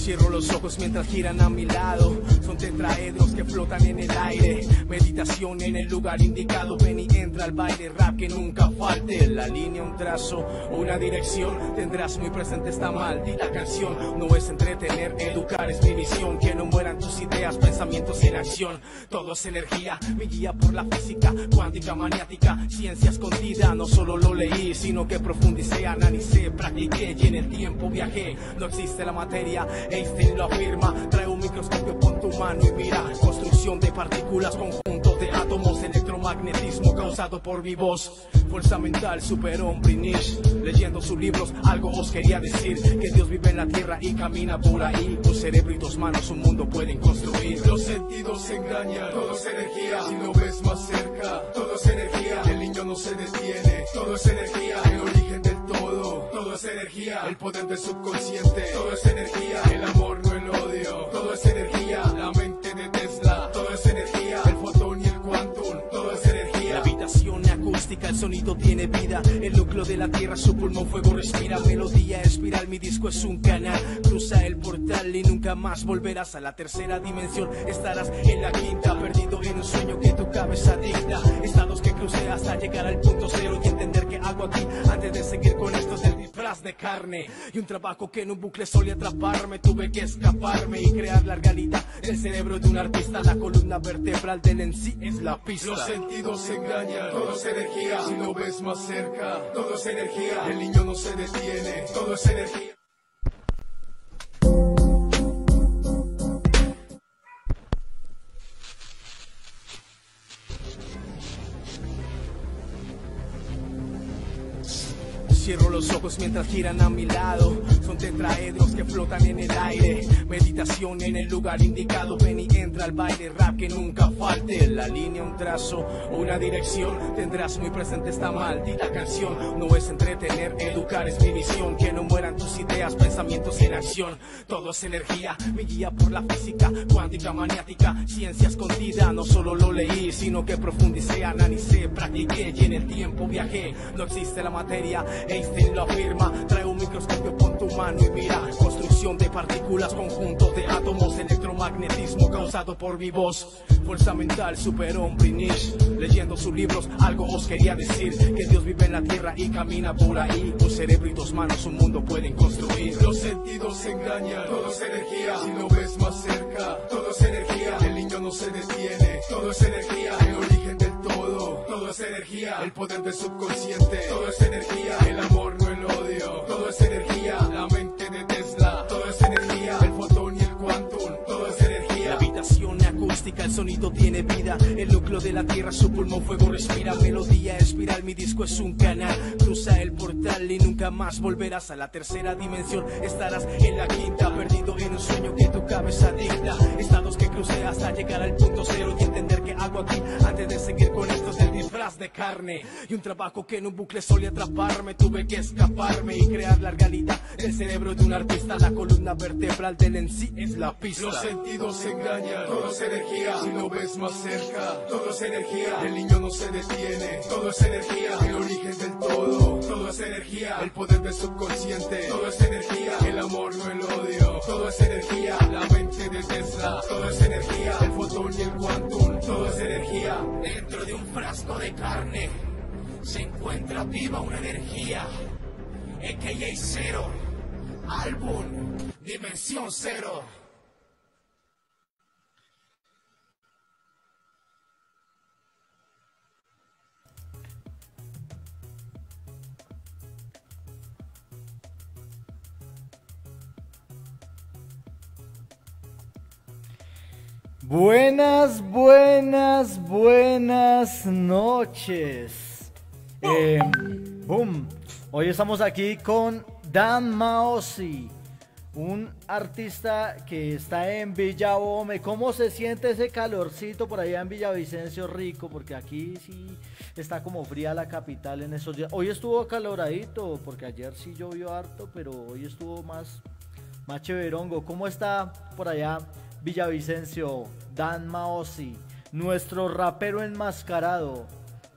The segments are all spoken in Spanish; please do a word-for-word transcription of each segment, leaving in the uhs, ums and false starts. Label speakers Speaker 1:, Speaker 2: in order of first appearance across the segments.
Speaker 1: Cierro los ojos mientras giran a mi lado. Son tetraedros que flotan en el aire. Meditación en el lugar indicado. Ven y entra al baile, rap que nunca falte. La línea, un trazo, una dirección. Tendrás muy presente esta maldita canción. No es entretener, educar es mi misión. Que no mueran tus ideas, pensamientos en acción. Todo es energía, mi guía por la física cuántica, maniática, ciencia escondida. No solo lo leí, sino que profundicé, analicé, practiqué y en el tiempo viajé. No existe la materia, Einstein lo afirma. Trae un microscopio, pon tu mano y mira. Construcción de partículas, conjunto de átomos, electromagnetismo causado por mi voz. Fuerza mental, superhombre y Nietzsche. Leyendo sus libros, algo os quería decir. Que Dios vive en la tierra y camina por ahí. Tu cerebro y tus manos un mundo pueden construir. Los sentidos engañan, todo es energía. Si lo ves más cerca, todo es energía. El niño no se detiene, todo es energía. El origen del todo, todo es energía. El poder del subconsciente, todo es energía. El amor, no el odio, todo es energía. La mente de Tesla, todo es energía. El fotón y el quantum, todo es energía. La habitación acústica, el sonido tiene vida. El núcleo de la tierra, su pulmón fuego respira. Melodía espiral, mi disco es un canal. Cruza el portal y nunca más volverás a la tercera dimensión. Estarás en la quinta, perdido en un sueño que tu cabeza dicta. Estados que crucé hasta llegar al punto cero y entender que hago aquí antes de seguir con estos del disfraz de carne. Y un trabajo que en un bucle solía atraparme. Tuve que escaparme y crear la realidad del cerebro de un artista. La columna vertebral del en sí es la pista. Los sentidos engañan, todo es energía. Si lo ves más cerca, todo es energía. El niño no se detiene, todo es energía. Cierro los ojos mientras giran a mi lado. Son tetraedros que flotan en el aire. Meditación en el lugar indicado. Ven y entra al baile, rap que nunca falte. La línea, un trazo, una dirección. Tendrás muy presente esta maldita canción. No es entretener, educar es mi misión. Que no mueran tus ideas, pensamientos en acción. Todo es energía, mi guía por la física cuántica, maniática, ciencia escondida. No solo lo leí, sino que profundicé, analicé, practiqué y en el tiempo viajé. No existe la materia, Einstein lo afirma. Trae un microscopio, pon tu mano y mira. Construcción de partículas, conjunto de átomos, electromagnetismo causado por mi voz. Fuerza mental, superhombre y Nietzsche. Leyendo sus libros, algo os quería decir. Que Dios vive en la tierra y camina por ahí. Tu cerebro y tus manos un mundo pueden construir. Los sentidos engañan, todo es energía. Si lo ves más cerca, todo es energía. El niño no se detiene, todo es energía. El origen del todo, todo es energía. El poder del subconsciente, todo es energía. El amor, no el odio, todo es energía. La mente de Tesla, todo es energía. El fotón y el quantum, todo es energía. La habitación acústica, el sonido tiene vida. El núcleo de la tierra, su pulmón fuego respira. Melodía espiral, mi disco es un canal. Cruza el portal y nunca más volverás a la tercera dimensión. Estarás en la quinta, perdido en un sueño que tu cabeza dicta. Estados que crucé hasta llegar al punto cero y entender que hago aquí antes de seguir con estos del disfraz de carne. Y un trabajo que en un bucle solía atraparme. Tuve que escaparme y crear la realidad del cerebro de un artista. La columna vertebral del en sí es la pista. Los sentidos engañan, todo es energía. Si lo ves más cerca, todo es energía. El niño no se detiene, todo es energía. El origen del todo, todo es energía. El poder del subconsciente, todo es energía. El amor, no el odio, todo es energía. La mente de Tesla, todo es energía. El fotón y el quantum, todo es energía. Dentro de un frasco de carne se encuentra viva una energía. A K A Cero, álbum Dimensión Cero.
Speaker 2: Buenas, buenas, buenas noches. Eh, boom. Hoy estamos aquí con Dan Maozi, un artista que está en Villabome. ¿Cómo se siente ese calorcito por allá en Villavicencio Rico? Porque aquí sí está como fría la capital en esos días. Hoy estuvo caloradito, porque ayer sí llovió harto, pero hoy estuvo más, más chéverongo. ¿Cómo está por allá Villavicencio, Dan Maozi, nuestro rapero enmascarado?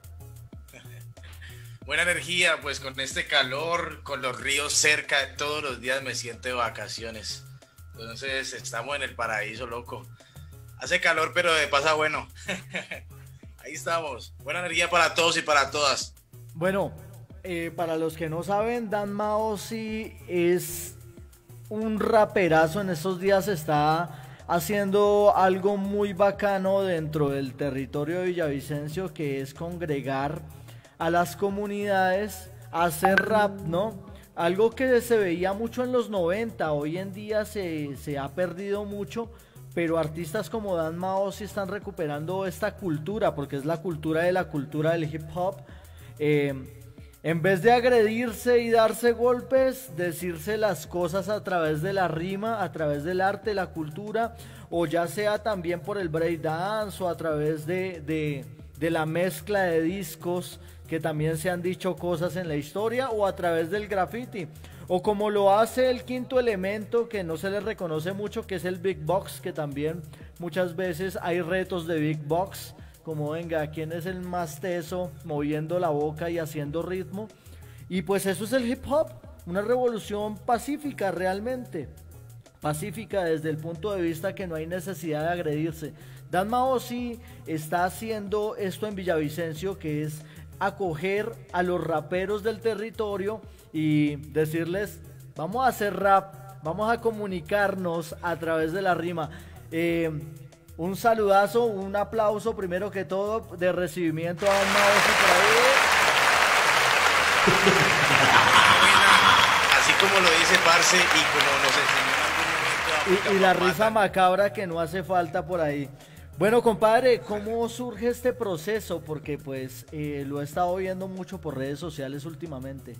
Speaker 3: Buena energía, pues con este calor, con los ríos cerca, todos los días me siento de vacaciones. Entonces estamos en el paraíso, loco. Hace calor, pero de pasa bueno. Ahí estamos. Buena energía para todos y para todas.
Speaker 2: Bueno, eh, para los que no saben, Dan Maosi es un raperazo. En estos días está haciendo algo muy bacano dentro del territorio de Villavicencio, que es congregar a las comunidades a hacer rap, ¿no? Algo que se veía mucho en los noventa, hoy en día se, se ha perdido mucho, pero artistas como Dan Maosi están recuperando esta cultura, porque es la cultura de la cultura del hip hop. Eh, en vez de agredirse y darse golpes, decirse las cosas a través de la rima, a través del arte, la cultura, o ya sea también por el breakdance o a través de, de, de la mezcla de discos, que también se han dicho cosas en la historia, o a través del graffiti, o como lo hace el Quinto Elemento, que no se le reconoce mucho, que es el Big Box, que también muchas veces hay retos de Big Box, como venga, ¿quién es el más teso moviendo la boca y haciendo ritmo? Y pues eso es el hip hop, una revolución pacífica realmente, pacífica desde el punto de vista que no hay necesidad de agredirse. Dan Maosi está haciendo esto en Villavicencio, que es acoger a los raperos del territorio y decirles, vamos a hacer rap, vamos a comunicarnos a través de la rima. Eh, un saludazo, un aplauso primero que todo de recibimiento a Dan Maosi por
Speaker 3: ahí. Así como lo dice Parce y como nos enseñó en algún momento.
Speaker 2: Y, y la risa macabra que no hace falta por ahí. Bueno, compadre, ¿cómo surge este proceso? Porque pues eh, lo he estado viendo mucho por redes sociales últimamente.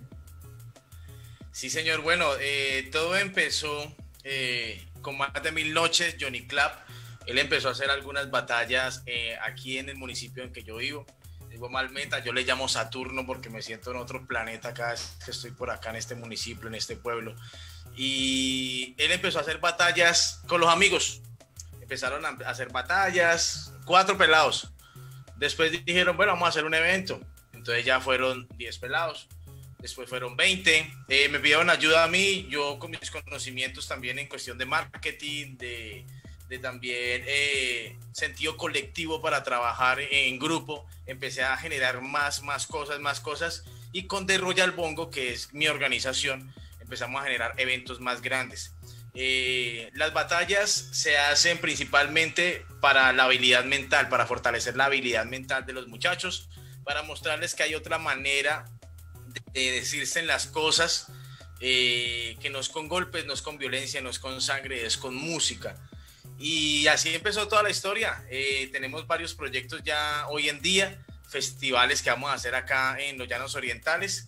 Speaker 3: Sí, señor. Bueno, eh, todo empezó eh, con Más de Mil Noches, Johnny Clap. Él empezó a hacer algunas batallas eh, aquí en el municipio en que yo vivo. Digo Malmeta, yo le llamo Saturno porque me siento en otro planeta cada vez que estoy por acá en este municipio, en este pueblo. Y él empezó a hacer batallas con los amigos. Empezaron a hacer batallas, cuatro pelados. Después dijeron, bueno, vamos a hacer un evento. Entonces ya fueron diez pelados. Después fueron veinte. Eh, me pidieron ayuda a mí. Yo con mis conocimientos también en cuestión de marketing, de, de también eh, sentido colectivo para trabajar en grupo, empecé a generar más, más cosas, más cosas. Y con The Royal Bongo, que es mi organización, empezamos a generar eventos más grandes. Eh, las batallas se hacen principalmente para la habilidad mental, para fortalecer la habilidad mental de los muchachos, para mostrarles que hay otra manera de, de decirse las cosas, eh, que no es con golpes, no es con violencia, no es con sangre, es con música. Y así empezó toda la historia. Eh, tenemos varios proyectos ya hoy en día, festivales que vamos a hacer acá en los Llanos Orientales.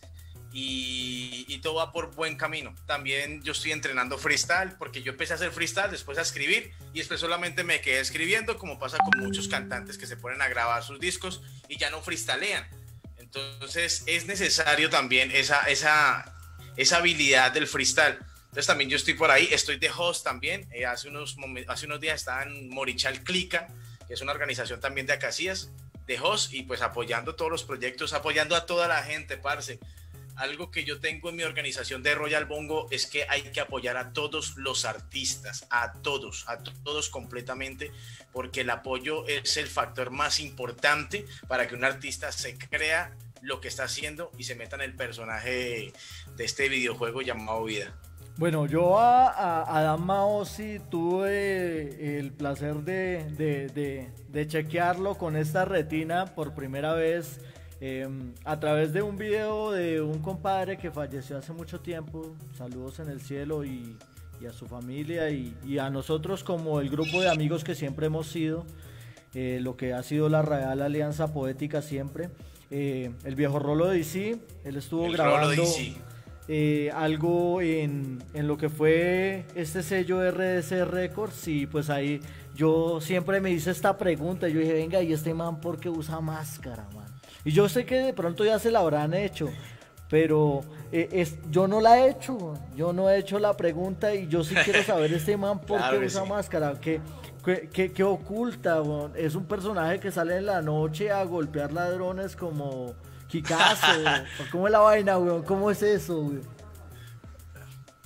Speaker 3: Y, y todo va por buen camino. También yo estoy entrenando freestyle, porque yo empecé a hacer freestyle, después a escribir, y después solamente me quedé escribiendo, como pasa con muchos cantantes que se ponen a grabar sus discos y ya no freestylean. Entonces es necesario también esa, esa, esa habilidad del freestyle. Entonces también yo estoy por ahí, estoy de host también. Eh, hace, unos hace unos días estaba en Morichal Clica, que es una organización también de Acacías, de host, y pues apoyando todos los proyectos, apoyando a toda la gente, parce. Algo que yo tengo en mi organización de Royal Bongo es que hay que apoyar a todos los artistas, a todos, a todos completamente, porque el apoyo es el factor más importante para que un artista se crea lo que está haciendo y se meta en el personaje de este videojuego llamado vida.
Speaker 2: Bueno, yo a, a, a Dan Maosi tuve el placer de, de, de, de chequearlo con esta retina por primera vez. Eh, a través de un video de un compadre que falleció hace mucho tiempo, saludos en el cielo, y, y a su familia y, y a nosotros como el grupo de amigos que siempre hemos sido, eh, lo que ha sido la Real Alianza Poética siempre. Eh, el viejo Rolo D C, él estuvo el grabando eh, algo en, en lo que fue este sello R D C Records, y pues ahí yo siempre me hice esta pregunta, yo dije, venga, ¿y este man por qué usa máscara, man? Y yo sé que de pronto ya se la habrán hecho, pero eh, es, yo no la he hecho, yo no he hecho la pregunta, y yo sí quiero saber este man por claro qué usa sí. máscara, qué, qué, qué, qué oculta, bon. Es un personaje que sale en la noche a golpear ladrones como Kikazo, ¿cómo es la vaina, weón? ¿Cómo es eso, weón?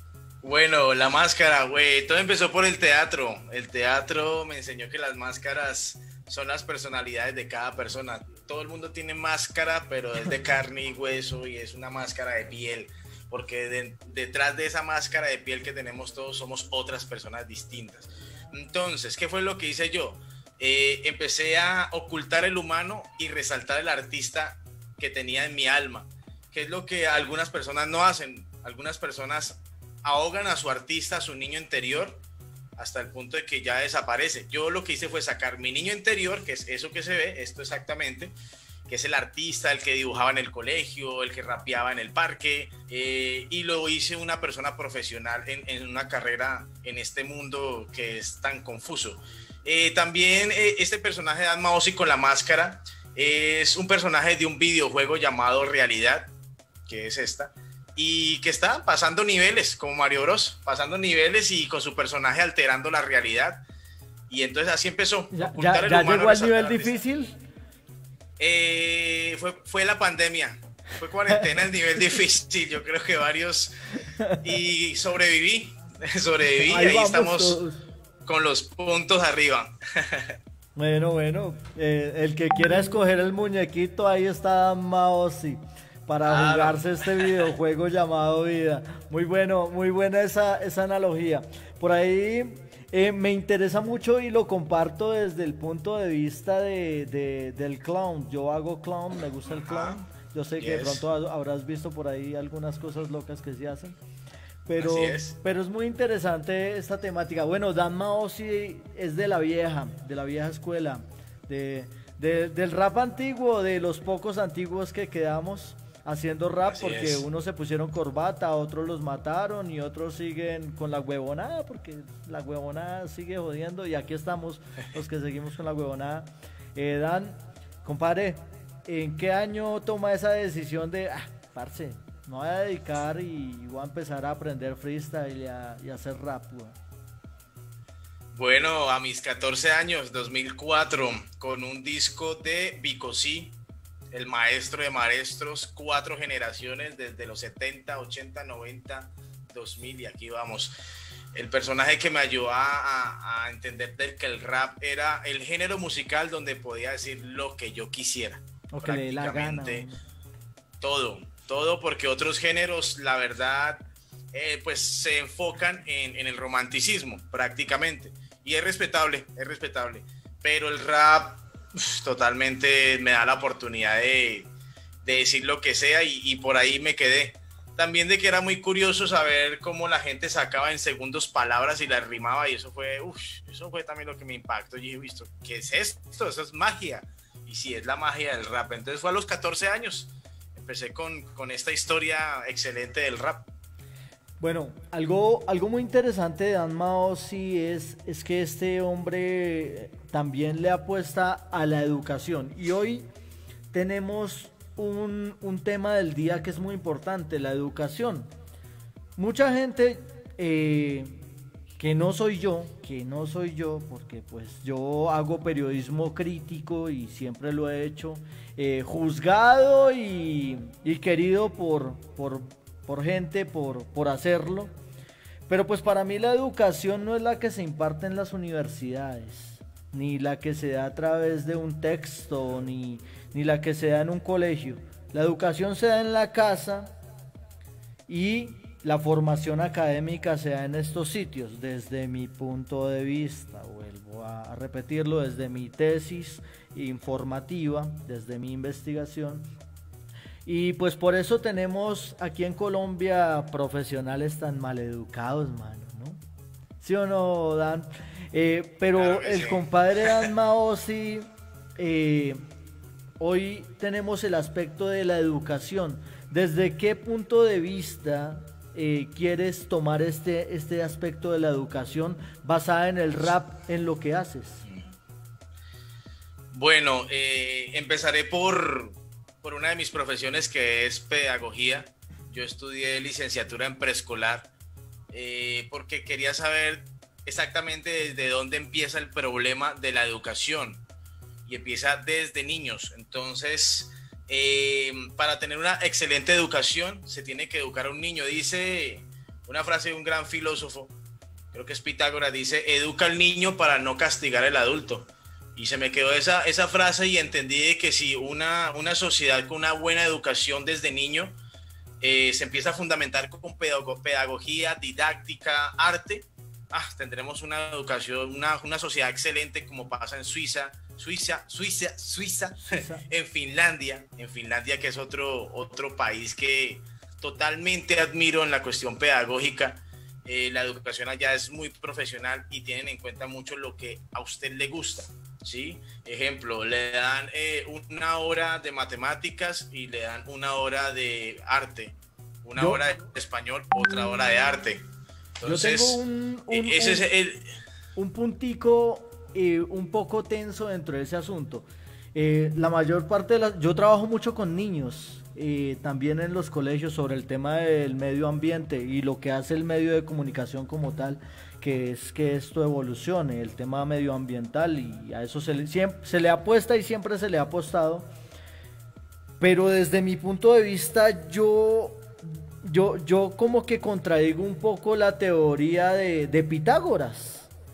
Speaker 3: Bueno, la máscara, güey, todo empezó por el teatro. El teatro me enseñó que las máscaras son las personalidades de cada persona. Todo el mundo tiene máscara, pero es de carne y hueso y es una máscara de piel. Porque de, detrás de esa máscara de piel que tenemos todos somos otras personas distintas. Entonces, ¿qué fue lo que hice yo? Eh, empecé a ocultar el humano y resaltar el artista que tenía en mi alma, que es lo que algunas personas no hacen. Algunas personas ahogan a su artista, a su niño interior, hasta el punto de que ya desaparece. Yo lo que hice fue sacar mi niño interior, que es eso que se ve, esto exactamente, que es el artista, el que dibujaba en el colegio, el que rapeaba en el parque, eh, y lo hice una persona profesional en, en una carrera en este mundo que es tan confuso. Eh, también eh, este personaje de Dan Maosi con la máscara es un personaje de un videojuego llamado Realidad, que es esta, y que está pasando niveles, como Mario Bros, pasando niveles y con su personaje alterando la realidad. Y entonces así empezó.
Speaker 2: ¿Ya, ya, ya llegó al nivel difícil?
Speaker 3: Eh, fue, fue la pandemia, fue cuarentena el nivel difícil, yo creo que varios, y sobreviví, sobreviví, ahí, ahí estamos todos con los puntos arriba.
Speaker 2: Bueno, bueno, eh, el que quiera escoger el muñequito, ahí está Maosi, para claro, jugarse este videojuego llamado vida. Muy bueno, muy buena esa, esa analogía. Por ahí eh, me interesa mucho y lo comparto desde el punto de vista de, de, del clown. Yo hago clown, me gusta el clown. Yo sé yes. que de pronto habrás visto por ahí algunas cosas locas que se hacen. Pero es. pero es muy interesante esta temática. Bueno, Dan Maosi es de la vieja, de la vieja escuela, de, de, del rap antiguo, de los pocos antiguos que quedamos haciendo rap. Así porque es. Unos se pusieron corbata, otros los mataron y otros siguen con la huevonada, porque la huevonada sigue jodiendo y aquí estamos los que seguimos con la huevonada. Eh, Dan, compadre, ¿en qué año toma esa decisión de, ah, parce, me voy a dedicar y voy a empezar a aprender freestyle y a, y a hacer rap, güey?
Speaker 3: Bueno, a mis catorce años, dos mil cuatro, con un disco de Bicosí, el maestro de maestros, cuatro generaciones desde los setenta, ochenta, noventa, dos mil y aquí vamos. El personaje que me ayudó a, a, a entender del que el rap era el género musical donde podía decir lo que yo quisiera.
Speaker 2: O que le dé la gana.
Speaker 3: Todo, todo porque otros géneros, la verdad, eh, pues se enfocan en, en el romanticismo prácticamente. Y es respetable, es respetable. Pero el rap uf, totalmente me da la oportunidad de, de decir lo que sea y, y por ahí me quedé. También de que era muy curioso saber cómo la gente sacaba en segundos palabras y las rimaba y eso fue, uf, eso fue también lo que me impactó. Y he visto, ¿qué es esto? Eso es magia. Y sí, es la magia del rap. Entonces fue a los catorce años. Empecé con, con esta historia excelente del rap.
Speaker 2: Bueno, algo, algo muy interesante de Dan Maosi es, es que este hombre también le apuesta a la educación. Y hoy tenemos un, un tema del día que es muy importante, la educación. Mucha gente eh, que no soy yo, que no soy yo, porque pues yo hago periodismo crítico y siempre lo he hecho, eh, juzgado y, y querido por... por por gente, por, por hacerlo, pero pues para mí la educación no es la que se imparte en las universidades, ni la que se da a través de un texto, ni, ni la que se da en un colegio. La educación se da en la casa y la formación académica se da en estos sitios, desde mi punto de vista, vuelvo a repetirlo, desde mi tesis informativa, desde mi investigación. Y pues por eso tenemos aquí en Colombia profesionales tan maleducados, mano, ¿no? ¿Sí o no, Dan? Eh, pero claro el sí. Compadre Dan Maosi, eh, hoy tenemos el aspecto de la educación. ¿Desde qué punto de vista eh, quieres tomar este, este aspecto de la educación basada en el rap, en lo que haces?
Speaker 3: Bueno, eh, empezaré por... por una de mis profesiones que es pedagogía. Yo estudié licenciatura en preescolar eh, porque quería saber exactamente desde dónde empieza el problema de la educación y empieza desde niños. Entonces eh, para tener una excelente educación se tiene que educar a un niño. Dice una frase de un gran filósofo, creo que es Pitágoras, dice, educa al niño para no castigar al adulto. Y se me quedó esa, esa frase y entendí de que si una, una sociedad con una buena educación desde niño eh, se empieza a fundamentar con pedagogía, didáctica, arte, ah, tendremos una educación, una, una sociedad excelente como pasa en Suiza, Suiza, Suiza, Suiza, Suiza. en Finlandia, en Finlandia que es otro, otro país que totalmente admiro en la cuestión pedagógica. Eh, la educación allá es muy profesional y tienen en cuenta mucho lo que a usted le gusta, ¿sí? Ejemplo, le dan eh, una hora de matemáticas y le dan una hora de arte, una yo, hora de español, otra hora de arte. Entonces,
Speaker 2: yo tengo un, un,
Speaker 3: ese
Speaker 2: un,
Speaker 3: es el...
Speaker 2: un puntico eh, un poco tenso dentro de ese asunto. Eh, la mayor parte de las... Yo trabajo mucho con niños, eh, también en los colegios, sobre el tema del medio ambiente y lo que hace el medio de comunicación como tal, que es que esto evolucione, el tema medioambiental, y a eso se le, siempre, se le apuesta y siempre se le ha apostado. Pero desde mi punto de vista, yo, yo, yo como que contradigo un poco la teoría de, de Pitágoras.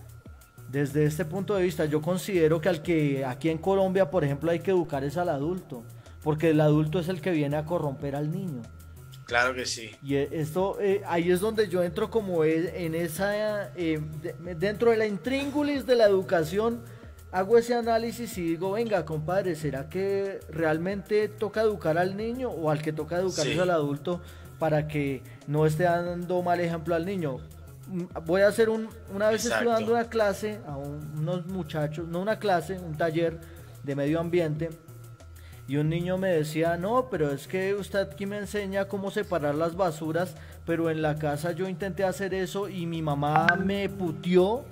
Speaker 2: Desde este punto de vista, yo considero que al que aquí en Colombia, por ejemplo, hay que educar es al adulto, porque el adulto es el que viene a corromper al niño.
Speaker 3: Claro que sí.
Speaker 2: Y esto, eh, ahí es donde yo entro como en esa, eh, de, dentro de la intríngulis de la educación, hago ese análisis y digo, venga, compadre, ¿será que realmente toca educar al niño o al que toca educar sí. es al adulto para que no esté dando mal ejemplo al niño? Voy a hacer un, una vez Exacto. estuve dando una clase a un, unos muchachos, no una clase, un taller de medio ambiente, y un niño me decía, no, pero es que usted aquí me enseña cómo separar las basuras, pero en la casa yo intenté hacer eso y mi mamá me puteó.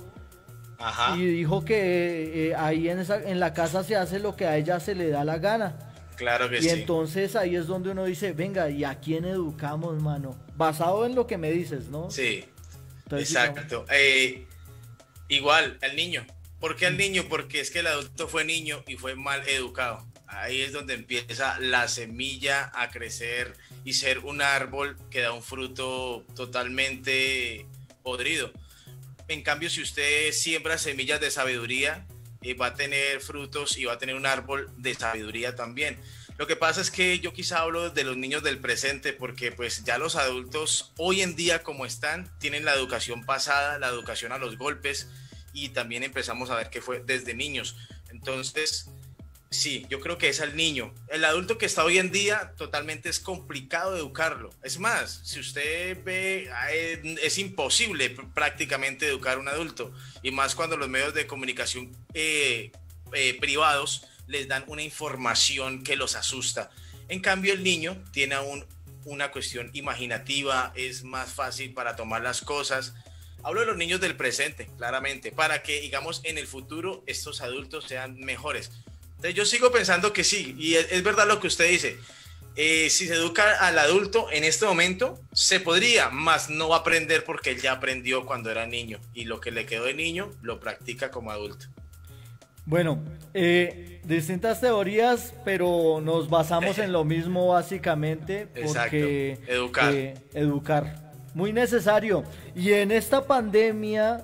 Speaker 2: Ajá. Y dijo que eh, ahí en, esa, en la casa se hace lo que a ella se le da la gana.
Speaker 3: Claro que
Speaker 2: y
Speaker 3: sí.
Speaker 2: Y entonces ahí es donde uno dice, venga, ¿y a quién educamos, mano? Basado en lo que me dices, ¿no?
Speaker 3: Sí. Entonces, exacto. Eh, igual, al niño. ¿Por qué al niño? Porque es que el adulto fue niño y fue mal educado. Ahí es donde empieza la semilla a crecer y ser un árbol que da un fruto totalmente podrido. En cambio, si usted siembra semillas de sabiduría, eh, va a tener frutos y va a tener un árbol de sabiduría también. Lo que pasa es que yo quizá hablo de los niños del presente porque pues ya los adultos hoy en día como están tienen la educación pasada, la educación a los golpes, y también empezamos a ver que fue desde niños. Entonces, sí, yo creo que es al niño. El adulto que está hoy en día totalmente es complicado educarlo. Es más, si usted ve, es imposible prácticamente educar a un adulto, y más cuando los medios de comunicación eh, eh, privados les dan una información que los asusta. En cambio, el niño tiene aún una cuestión imaginativa, es más fácil para tomar las cosas. Hablo de los niños del presente, claramente, para que, digamos, en el futuro estos adultos sean mejores. Entonces, yo sigo pensando que sí, y es, es verdad lo que usted dice. Eh, si se educa al adulto en este momento, se podría, más no va a aprender porque él ya aprendió cuando era niño, y lo que le quedó de niño lo practica como adulto.
Speaker 2: Bueno, eh, distintas teorías, pero nos basamos en lo mismo básicamente, porque
Speaker 3: Exacto. Educar.
Speaker 2: Eh, educar, muy necesario. Y en esta pandemia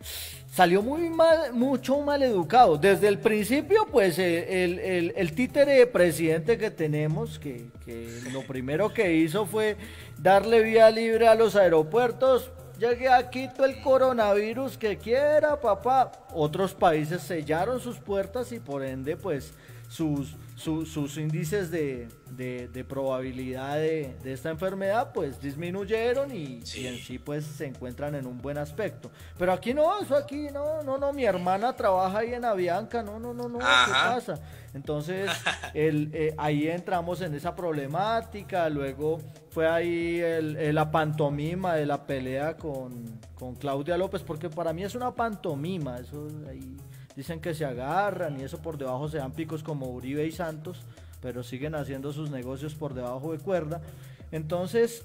Speaker 2: salió muy mal, mucho mal educado. Desde el principio, pues eh, el, el, el títere de presidente que tenemos, que, que lo primero que hizo fue darle vía libre a los aeropuertos. Llegue aquí todo el coronavirus que quiera, papá. Otros países sellaron sus puertas y por ende, pues, sus, su, sus índices de, de, de probabilidad de, de esta enfermedad, pues, disminuyeron y, sí. y en sí, pues, se encuentran en un buen aspecto. Pero aquí no, eso aquí, no, no, no, mi hermana trabaja ahí en Avianca, no, no, no, no, Ajá. ¿qué pasa? Entonces, el, eh, ahí entramos en esa problemática. Luego fue ahí el, el, la pantomima de la pelea con, con Claudia López, porque para mí es una pantomima. Eso ahí dicen que se agarran y eso por debajo se dan picos como Uribe y Santos, pero siguen haciendo sus negocios por debajo de cuerda. Entonces,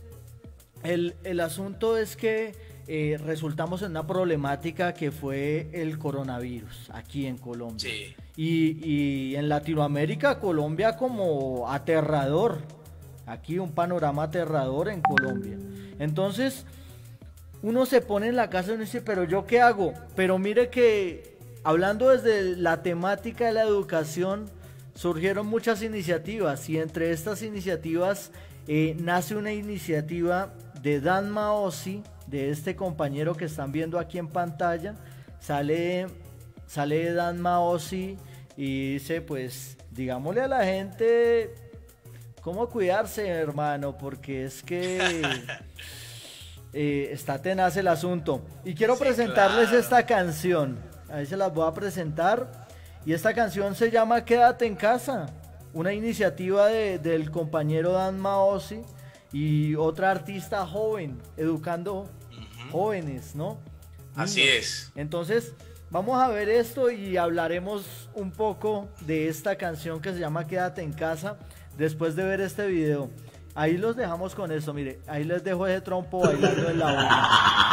Speaker 2: el, el asunto es que eh, resultamos en una problemática que fue el coronavirus aquí en Colombia.
Speaker 3: Sí.
Speaker 2: Y, y en Latinoamérica, Colombia como aterrador. Aquí un panorama aterrador en Colombia. Entonces, uno se pone en la casa y uno dice, pero ¿yo qué hago? Pero mire que hablando desde la temática de la educación, surgieron muchas iniciativas y entre estas iniciativas eh, nace una iniciativa de Dan Maozi, de este compañero que están viendo aquí en pantalla. Sale, sale Dan Maozi y dice, pues, digámosle a la gente cómo cuidarse, hermano, porque es que eh, está tenaz el asunto. Y quiero sí, presentarles claro. esta canción, ahí se las voy a presentar. Y esta canción se llama Quédate en casa, una iniciativa de, del compañero Dan Maozi y otra artista joven, educando uh-huh. jóvenes, ¿no?
Speaker 3: Así Niños. Es.
Speaker 2: Entonces, vamos a ver esto y hablaremos un poco de esta canción que se llama Quédate en casa después de ver este video. Ahí los dejamos con eso, mire, ahí les dejo ese trompo bailando en la boca.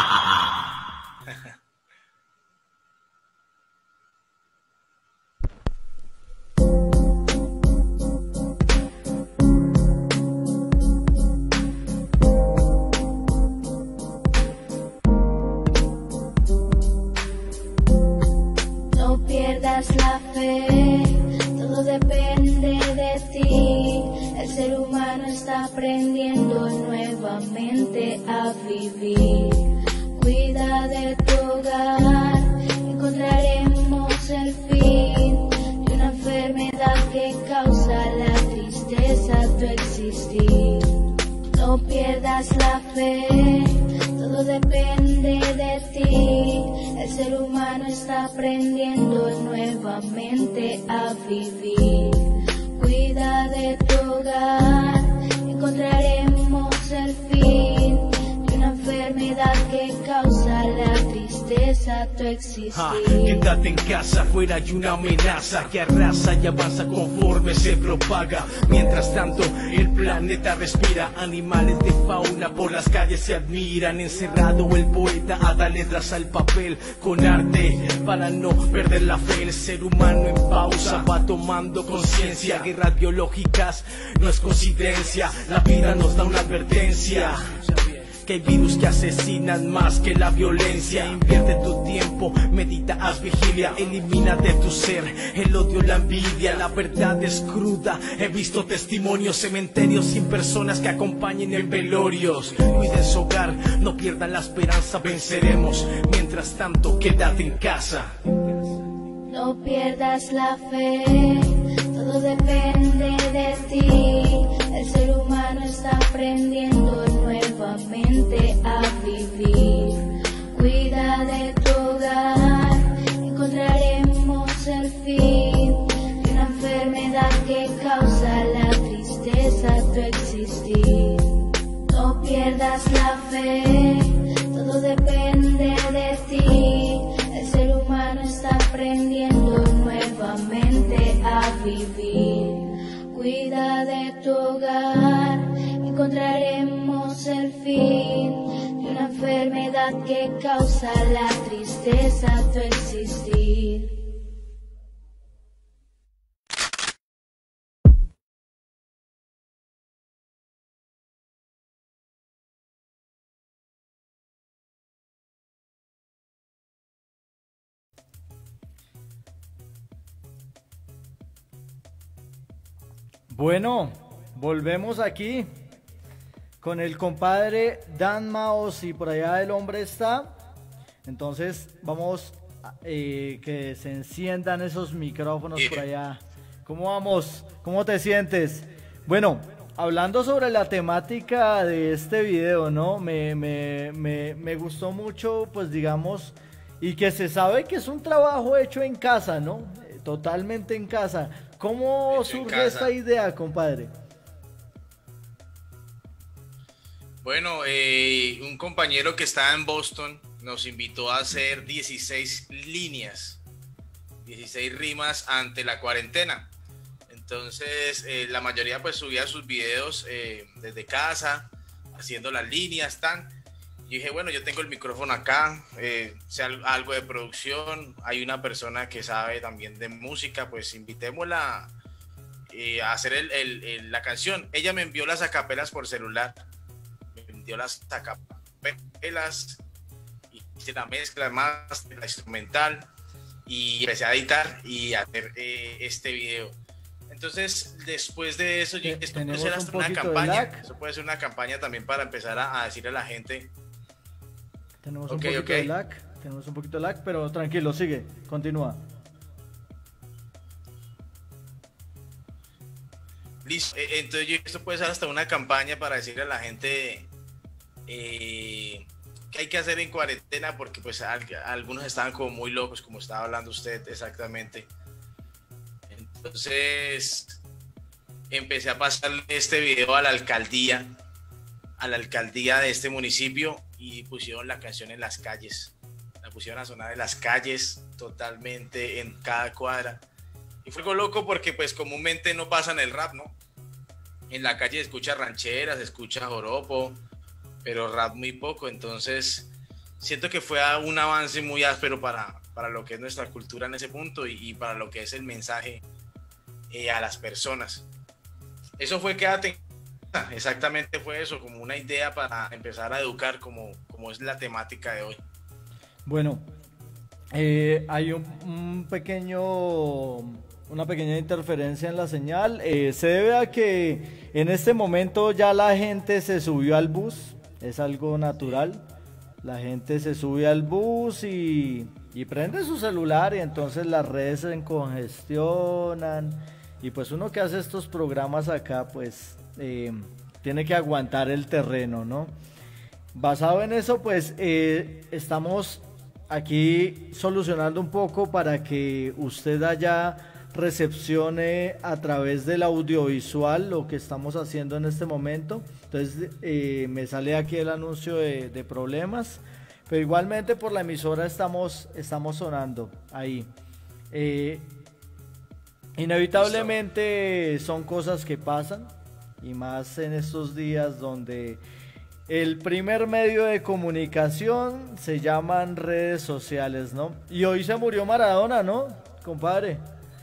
Speaker 4: La fe, todo depende de ti. El ser humano está aprendiendo nuevamente a vivir. Cuida de tu hogar, encontraremos el fin de una enfermedad que causa la tristeza a tu existir. No pierdas la fe, todo depende de ti. El ser humano está aprendiendo nuevamente a vivir. Cuida de tu hogar, encontraremos el fin de una enfermedad que causa la tristeza a tu existir.
Speaker 1: Ah, quédate en casa, fuera hay una amenaza que arrasa y avanza conforme se propaga. Mientras tanto, el planeta respira. Animales de fauna por las calles se admiran. Encerrado el poeta a dar letras al papel con arte para no perder la fe. El ser humano en pausa va tomando conciencia. Guerras biológicas no es coincidencia. La vida nos da una advertencia. Que hay virus que asesinan más que la violencia. Invierte tu tiempo, medita, haz vigilia. Elimina de tu ser el odio, la envidia. La verdad es cruda, he visto testimonios. Cementerios sin personas que acompañen en velorios. Cuiden su hogar, no pierdan la esperanza. Venceremos, mientras tanto quédate en casa.
Speaker 4: No pierdas la fe, todo depende de ti. El ser humano está aprendiendo nuevamente a vivir. Cuida de tu hogar, encontraremos el fin de una enfermedad que causa la tristeza a tu existir. No pierdas la fe, todo depende de ti. El ser humano está aprendiendo nuevamente a vivir. Cuida de tu hogar, encontraremos el fin de una enfermedad que causa la tristeza a tu existir.
Speaker 2: Bueno, volvemos aquí con el compadre Dan Maozi. Por allá el hombre está. Entonces vamos a eh, que se enciendan esos micrófonos por allá. ¿Cómo vamos? ¿Cómo te sientes? Bueno, hablando sobre la temática de este video, ¿no? Me, me, me, me gustó mucho, pues digamos, y que se sabe que es un trabajo hecho en casa, ¿no? Totalmente en casa. ¿Cómo surge esta idea, compadre?
Speaker 3: Bueno, eh, un compañero que estaba en Boston nos invitó a hacer dieciséis líneas, dieciséis rimas ante la cuarentena. Entonces, eh, la mayoría pues subía sus videos eh, desde casa, haciendo las líneas, tan. Yo dije, bueno, yo tengo el micrófono acá, eh, sea algo de producción, hay una persona que sabe también de música, pues invitémosla eh, a hacer el, el, el, la canción. Ella me envió las acapelas por celular, me envió las acapelas hice la mezcla más, la instrumental, y empecé a editar y a hacer eh, este video. Entonces, después de eso, yo, esto puede ser hasta una campaña. Eso puede ser una campaña también para empezar a, a decirle a la gente.
Speaker 2: Tenemos okay, un poquito okay. de lag, tenemos un poquito de lag, pero tranquilo, sigue, continúa.
Speaker 3: Listo, entonces yo, esto puede ser hasta una campaña para decirle a la gente eh, qué hay que hacer en cuarentena, porque pues algunos estaban como muy locos, como estaba hablando usted exactamente. Entonces empecé a pasarle este video a la alcaldía, a la alcaldía de este municipio, y pusieron la canción en las calles, la pusieron a sonar en las calles totalmente en cada cuadra. Y fue algo loco porque pues comúnmente no pasa en el rap, ¿no? En la calle se escucha rancheras, se escucha joropo, pero rap muy poco. Entonces siento que fue un avance muy áspero para, para lo que es nuestra cultura en ese punto, y, y para lo que es el mensaje eh, a las personas. Eso fue Quédate, exactamente fue eso, como una idea para empezar a educar, como, como es la temática de hoy.
Speaker 2: Bueno, eh, hay un, un pequeño, una pequeña interferencia en la señal. Eh, se debe a que en este momento ya la gente se subió al bus, es algo natural. La gente se sube al bus y, y prende su celular, y entonces las redes se congestionan, y pues uno que hace estos programas acá pues eh, tiene que aguantar el terreno, ¿no? Basado en eso pues eh, estamos aquí solucionando un poco para que usted allá recepcione a través del audiovisual lo que estamos haciendo en este momento. Entonces eh, me sale aquí el anuncio de, de problemas, pero igualmente por la emisora estamos, estamos sonando ahí. Eh, inevitablemente son cosas que pasan, y más en estos días donde el primer medio de comunicación se llaman redes sociales, ¿no? Y hoy se murió Maradona, ¿no, compadre?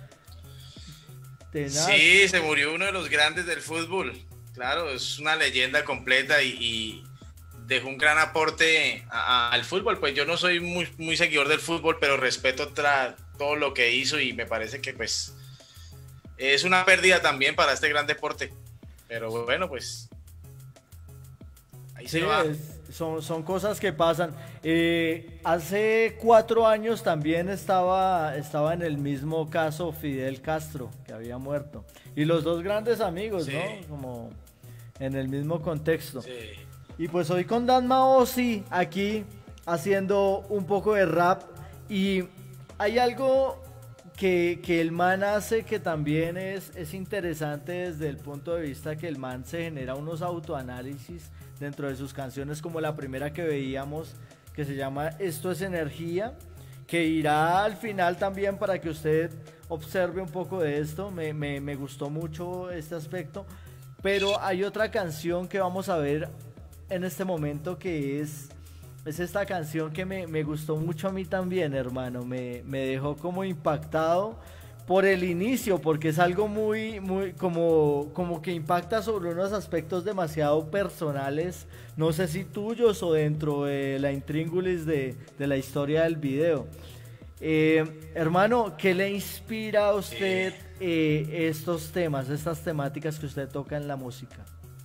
Speaker 3: Tenaz. Sí, se murió uno de los grandes del fútbol. Claro, es una leyenda completa, y, y dejó un gran aporte a, a, al fútbol. Pues yo no soy muy, muy seguidor del fútbol, pero respeto tra, todo lo que hizo, y me parece que pues es una pérdida también para este gran deporte. Pero bueno, pues ahí
Speaker 2: sí,
Speaker 3: se va.
Speaker 2: Es, son, son cosas que pasan. Eh, hace cuatro años también estaba, estaba en el mismo caso Fidel Castro, que había muerto. Y los dos grandes amigos, sí, ¿no? Como en el mismo contexto.
Speaker 3: Sí.
Speaker 2: Y pues hoy con Dan Maosi aquí haciendo un poco de rap. Y hay algo que, que el man hace que también es, es interesante desde el punto de vista que el man se genera unos autoanálisis dentro de sus canciones, como la primera que veíamos, que se llama Esto es Energía, que irá al final también para que usted observe un poco de esto. Me, me, me gustó mucho este aspecto, pero hay otra canción que vamos a ver en este momento, que es, es esta canción que me, me gustó mucho a mí también, hermano. Me, me dejó como impactado por el inicio, porque es algo muy, muy, como, como que impacta sobre unos aspectos demasiado personales, no sé si tuyos o dentro de la intríngulis de, de la historia del video. Eh, hermano, ¿qué le inspira a usted eh, estos temas, estas temáticas que usted toca en la música?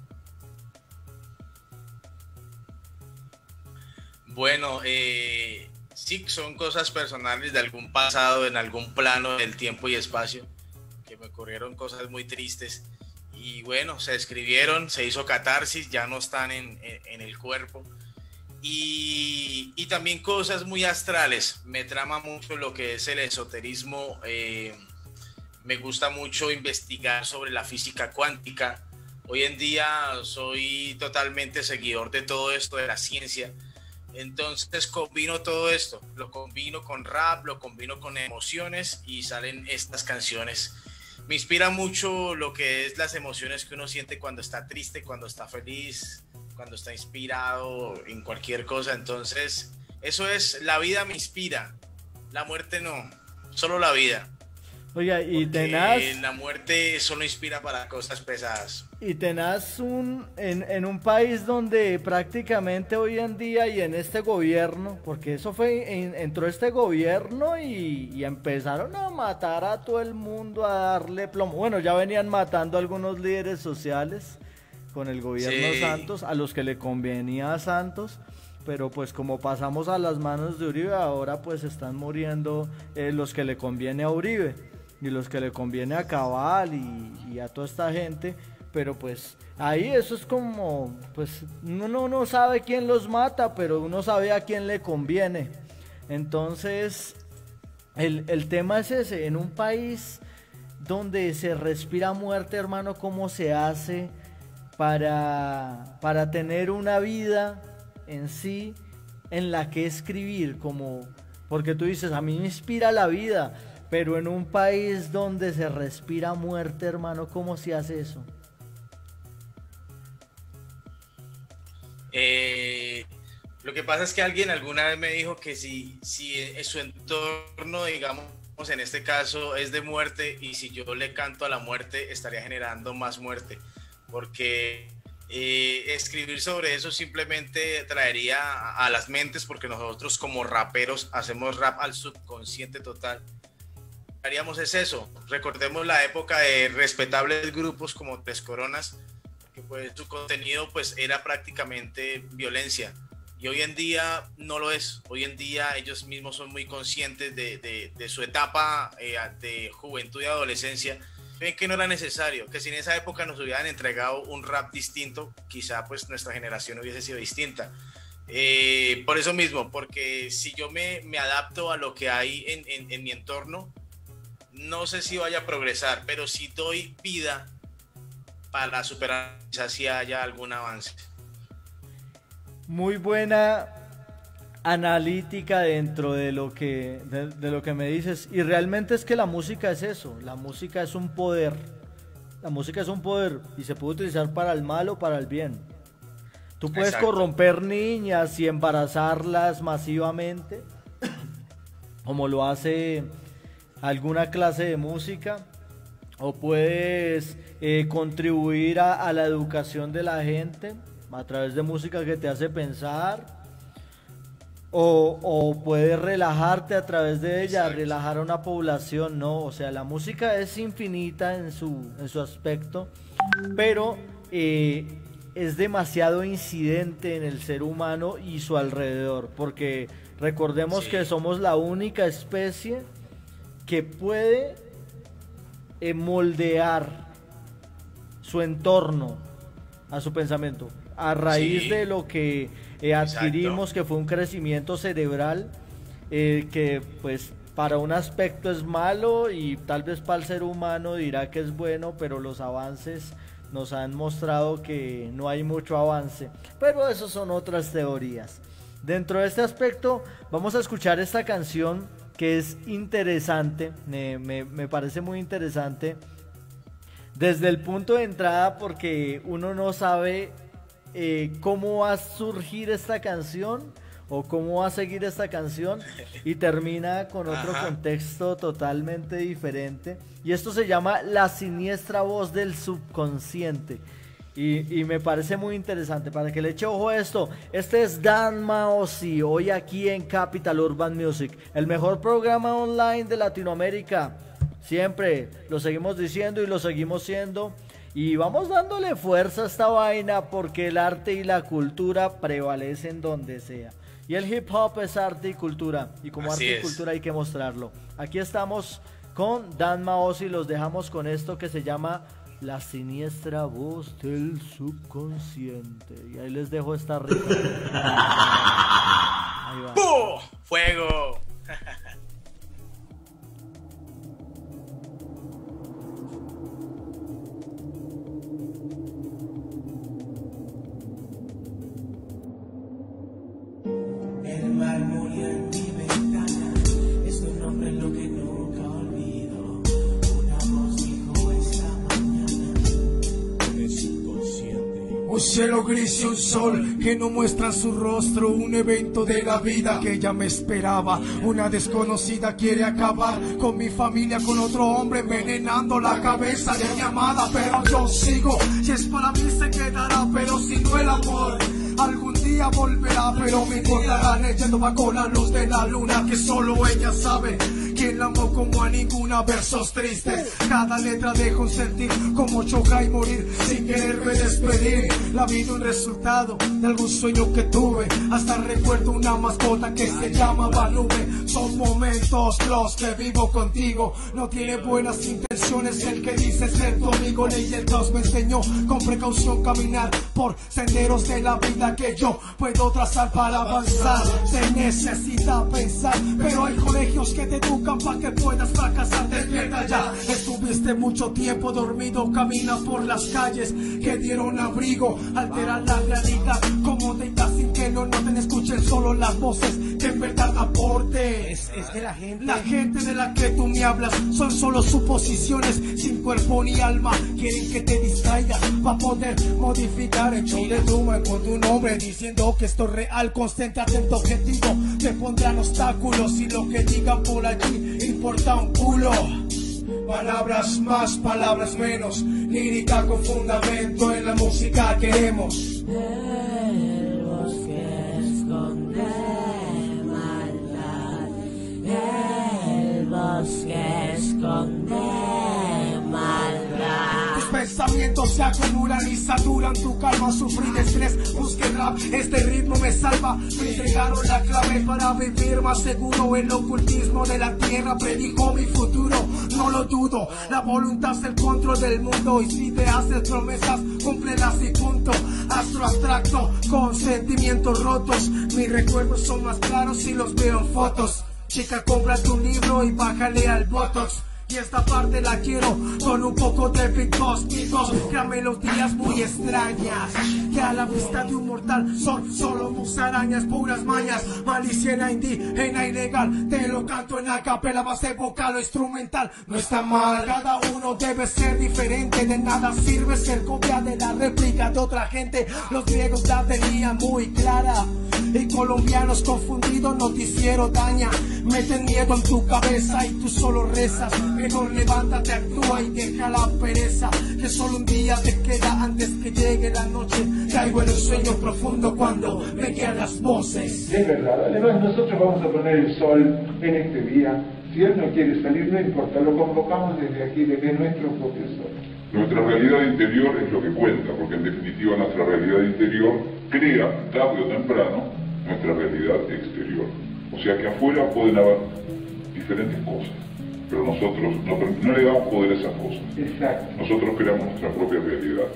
Speaker 3: Bueno, eh... sí, son cosas personales de algún pasado, en algún plano del tiempo y espacio, que me ocurrieron cosas muy tristes, y bueno, se escribieron, se hizo catarsis, ya no están en, en, en el cuerpo, y, y también cosas muy astrales. Me trama mucho lo que es el esoterismo, eh, me gusta mucho investigar sobre la física cuántica. Hoy en día soy totalmente seguidor de todo esto de la ciencia. Entonces combino todo esto, lo combino con rap, lo combino con emociones, y salen estas canciones. Me inspira mucho lo que es las emociones que uno siente cuando está triste, cuando está feliz, cuando está inspirado en cualquier cosa. Entonces eso es, la vida me inspira, la muerte no, solo la vida.
Speaker 2: Oiga, y
Speaker 3: porque
Speaker 2: tenaz...
Speaker 3: la muerte solo inspira para cosas pesadas.
Speaker 2: Y tenaz un, en, en un país donde prácticamente hoy en día y en este gobierno, porque eso fue, en, entró este gobierno y, y empezaron a matar a todo el mundo, a darle plomo. Bueno, ya venían matando a algunos líderes sociales con el gobierno
Speaker 3: Sí.
Speaker 2: Santos, a los que le convenía a Santos, pero pues como pasamos a las manos de Uribe, ahora pues están muriendo eh, los que le conviene a Uribe y los que le conviene a Cabal y, y a toda esta gente. Pero pues ahí eso es como, pues uno no sabe quién los mata, pero uno sabe a quién le conviene. Entonces el, el tema es ese, en un país donde se respira muerte, hermano, ¿cómo se hace para, para tener una vida en sí en la que escribir? Como, porque tú dices, a mí me inspira la vida, pero en un país donde se respira muerte, hermano, ¿cómo se hace eso?
Speaker 3: Eh, lo que pasa es que alguien alguna vez me dijo que si, si en su entorno, digamos, en este caso es de muerte, y si yo le canto a la muerte, estaría generando más muerte, porque eh, escribir sobre eso simplemente traería a, a las mentes, porque nosotros como raperos hacemos rap al subconsciente total. Haríamos es eso, recordemos la época de respetables grupos como Tres Coronas, que pues su contenido pues era prácticamente violencia, y hoy en día no lo es. Hoy en día ellos mismos son muy conscientes de, de, de su etapa eh, de juventud y adolescencia, ven que no era necesario, que si en esa época nos hubieran entregado un rap distinto, quizá pues nuestra generación hubiese sido distinta. Eh, por eso mismo, porque si yo me, me adapto a lo que hay en, en, en mi entorno, no sé si vaya a progresar, pero si doy vida para superar, quizás si haya algún avance.
Speaker 2: Muy buena analítica dentro de lo que de, de lo que me dices, y realmente es que la música es eso, la música es un poder, la música es un poder y se puede utilizar para el mal o para el bien. Tú puedes
Speaker 3: Exacto.
Speaker 2: corromper niñas y embarazarlas masivamente, como lo hace alguna clase de música, o puedes eh, contribuir a, a la educación de la gente a través de música que te hace pensar, o, o puedes relajarte a través de ella. Exacto. Relajar a una población, no, o sea, la música es infinita en su, en su aspecto, pero eh, es demasiado incidente en el ser humano y su alrededor, porque recordemos sí. que somos la única especie que puede eh, moldear su entorno a su pensamiento, a raíz sí. de lo que eh, adquirimos, Exacto. que fue un crecimiento cerebral, eh, que pues para un aspecto es malo y tal vez para el ser humano dirá que es bueno, pero los avances nos han mostrado que no hay mucho avance, pero eso son otras teorías. Dentro de este aspecto vamos a escuchar esta canción que es interesante, me, me, me parece muy interesante desde el punto de entrada, porque uno no sabe eh, cómo va a surgir esta canción o cómo va a seguir esta canción, y termina con otro Ajá. contexto totalmente diferente, y esto se llama La Siniestra Voz del Subconsciente. Y, y me parece muy interesante, para que le eche ojo a esto. Este es Dan Maosi, hoy aquí en Capital Urban Music, el mejor programa online de Latinoamérica. Siempre lo seguimos diciendo y lo seguimos siendo. Y vamos dándole fuerza a esta vaina, porque el arte y la cultura prevalecen donde sea. Y el hip hop es arte y cultura, y como
Speaker 3: Así
Speaker 2: arte
Speaker 3: es.
Speaker 2: y cultura hay que mostrarlo. Aquí estamos con Dan Maosi, los dejamos con esto que se llama La Siniestra Voz del Subconsciente. Y ahí les dejo esta rica. Ahí va.
Speaker 3: ¡Puh! ¡Fuego!
Speaker 5: El mármol en mi ventana es tu nombre lo que nunca olvido. Una voz dijo esta mañana: eres inconsciente. Oh
Speaker 1: cielo gris y un sol que no muestran su rostro, un evento de la vida que ella me esperaba. Una desconocida quiere acabar con mi familia, con otro hombre envenenando la cabeza de mi amada. Pero yo sigo, si es para mí se quedará, pero si no el amor algún día volverá, pero me importará leyendo bajo la luz de la luna, que solo ella sabe quién la amó como a ninguna. Versos tristes, cada letra deja un sentir, como chocar y morir sin quererme despedir. La vida un resultado de algún sueño que tuve, hasta recuerdo una mascota que se llamaba Nube. Son momentos los que vivo contigo, no tiene buenas intenciones el que dice ser tu amigo. Ley del Dios me enseñó con precaución caminar por senderos de la vida que yo puedo trazar para avanzar. Se necesita pensar, pero hay colegios que te educan para que puedas fracasar. Despierta ya, estuviste mucho tiempo dormido, camina por las calles que dieron abrigo, alteran la realidad, como deitas sin que lo noten, escuchen solo las voces que en verdad aporten. Es, es de la gente, la gente de la que tú me hablas son solo suposiciones sin cuerpo ni alma, quieren que te distraigas para poder modificar el show de Truman con tu nombre, diciendo que esto es real. Concéntrate en tu objetivo, te pondrán obstáculos y lo que digan por allí importa un culo. Palabras más, palabras menos, lírica con fundamento, en la música queremos.
Speaker 5: El bosque esconde maldad, el bosque esconde maldad.
Speaker 1: Tus pensamientos se acumulan y saturan tu calma, sufrir de estrés, busque rap, este ritmo me salva. Me entregaron la clave para vivir más seguro, el ocultismo de la tierra predijo mi futuro. No lo dudo, la voluntad es el control del mundo, y si te haces promesas, cúmplelas y punto. Astro abstracto, con sentimientos rotos, mis recuerdos son más claros si los veo en fotos. Chica, compra tu libro y bájale al botox. Y esta parte la quiero con un poco de beatbox, mitos, crean melodías muy extrañas que a la vista de un mortal son solo musarañas, puras mañas, malicia en la indígena ilegal. Te lo canto en acapela, base vocal o instrumental, no está mal. Cada uno debe ser diferente, de nada sirve ser copia de la réplica de otra gente. Los griegos la tenían muy clara y colombianos confundidos, noticiero daña, meten miedo en tu cabeza y tú solo rezas. Mejor levántate, actúa y deja la pereza, que solo un día te queda antes que llegue la noche. Caigo en un sueño profundo cuando me guían las voces.
Speaker 6: Es verdad, además nosotros vamos a poner el sol en este día. Si él no quiere salir, no importa, lo convocamos desde aquí, desde nuestro propio sol.
Speaker 7: Nuestra realidad interior es lo que cuenta, porque en definitiva nuestra realidad interior crea, tarde o temprano, nuestra realidad exterior. O sea que afuera pueden haber diferentes cosas, pero nosotros no, no le damos poder a esas cosas.
Speaker 6: Exacto.
Speaker 7: Nosotros creamos nuestra propia realidad.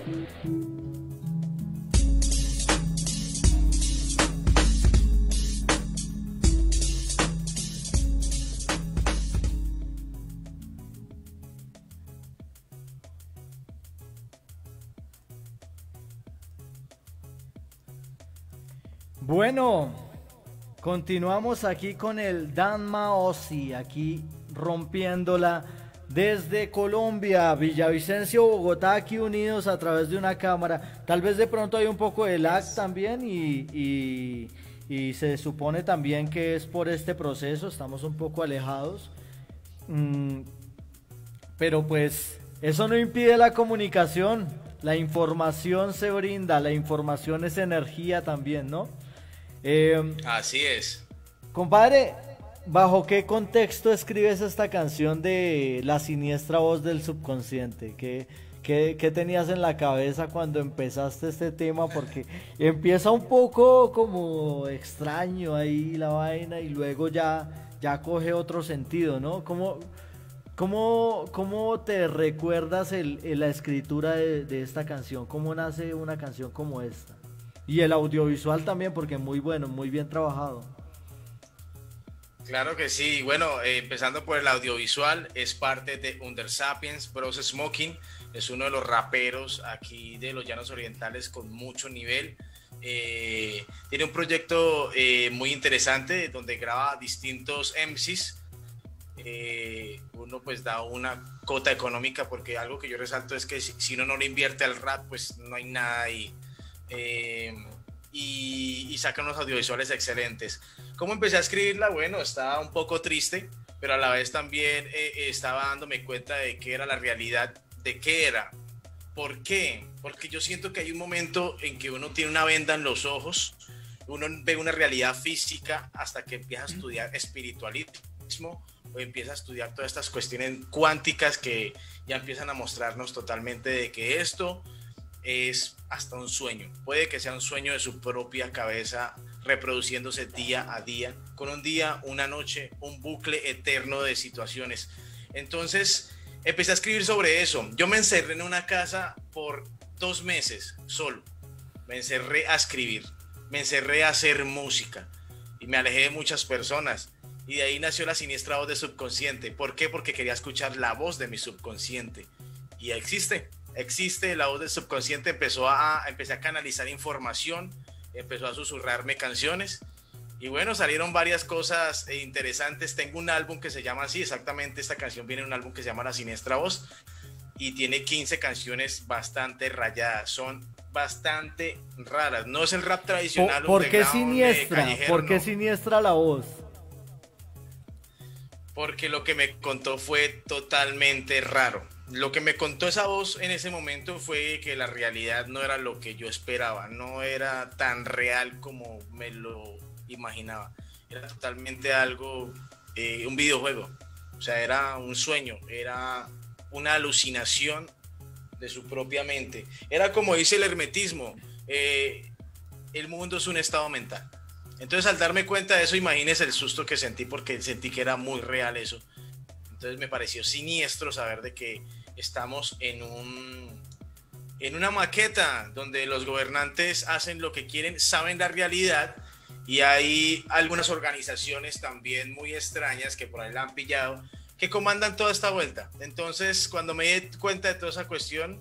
Speaker 2: Bueno, continuamos aquí con el Dan Maosi, aquí rompiéndola desde Colombia, Villavicencio, Bogotá, aquí unidos a través de una cámara. Tal vez de pronto hay un poco de lag también y, y, y se supone también que es por este proceso, estamos un poco alejados, mm, pero pues eso no impide la comunicación, la información se brinda, la información es energía también, ¿no? Eh,
Speaker 3: Así es.
Speaker 2: Compadre, ¿bajo qué contexto escribes esta canción de La siniestra voz del subconsciente? ¿Qué, qué, qué tenías en la cabeza cuando empezaste este tema? Porque empieza un poco como extraño ahí la vaina y luego ya, ya coge otro sentido, ¿no? ¿Cómo, cómo, cómo te recuerdas el, el, la escritura de, de esta canción? ¿Cómo nace una canción como esta? Y el audiovisual también, porque muy bueno, muy bien trabajado.
Speaker 3: Claro que sí. Bueno, eh, empezando por el audiovisual, es parte de Under Sapiens, Bros Smoking. Es uno de los raperos aquí de los Llanos Orientales con mucho nivel. Eh, tiene un proyecto eh, muy interesante donde graba distintos M Cs. Eh, uno pues da una cota económica, porque algo que yo resalto es que si, si uno no le invierte al rap, pues no hay nada ahí. eh, y, y saca unos audiovisuales excelentes. ¿Cómo empecé a escribirla? Bueno, estaba un poco triste, pero a la vez también eh, estaba dándome cuenta de qué era la realidad, de qué era. ¿Por qué? Porque yo siento que hay un momento en que uno tiene una venda en los ojos, uno ve una realidad física hasta que empieza a estudiar espiritualismo o empieza a estudiar todas estas cuestiones cuánticas que ya empiezan a mostrarnos totalmente de que esto es hasta un sueño. Puede que sea un sueño de su propia cabeza reproduciéndose día a día, con un día, una noche, un bucle eterno de situaciones. Entonces empecé a escribir sobre eso. Yo me encerré en una casa por dos meses solo. Me encerré a escribir, me encerré a hacer música y me alejé de muchas personas. Y de ahí nació la siniestra voz de subconsciente. ¿Por qué? Porque quería escuchar la voz de mi subconsciente. Y existe, existe la voz del subconsciente. Empezó a, empecé a canalizar información, empezó a susurrarme canciones. Y bueno, salieron varias cosas interesantes. Tengo un álbum que se llama así, exactamente esta canción viene en un álbum que se llama La Siniestra Voz. Y tiene quince canciones bastante rayadas, son bastante raras. No es el rap tradicional.
Speaker 2: ¿Por, ¿por qué siniestra? ¿Por qué no. siniestra la voz?
Speaker 3: Porque lo que me contó fue totalmente raro. Lo que me contó esa voz en ese momento fue que la realidad no era lo que yo esperaba, no era tan real como me lo imaginaba. Era totalmente algo, eh, un videojuego. O sea, era un sueño, era una alucinación de su propia mente. Era como dice el hermetismo, eh, el mundo es un estado mental. Entonces al darme cuenta de eso, imagínese el susto que sentí, porque sentí que era muy real eso. Entonces me pareció siniestro saber de que estamos en un en una maqueta donde los gobernantes hacen lo que quieren, saben la realidad, y hay algunas organizaciones también muy extrañas que por ahí la han pillado, que comandan toda esta vuelta. Entonces cuando me di cuenta de toda esa cuestión,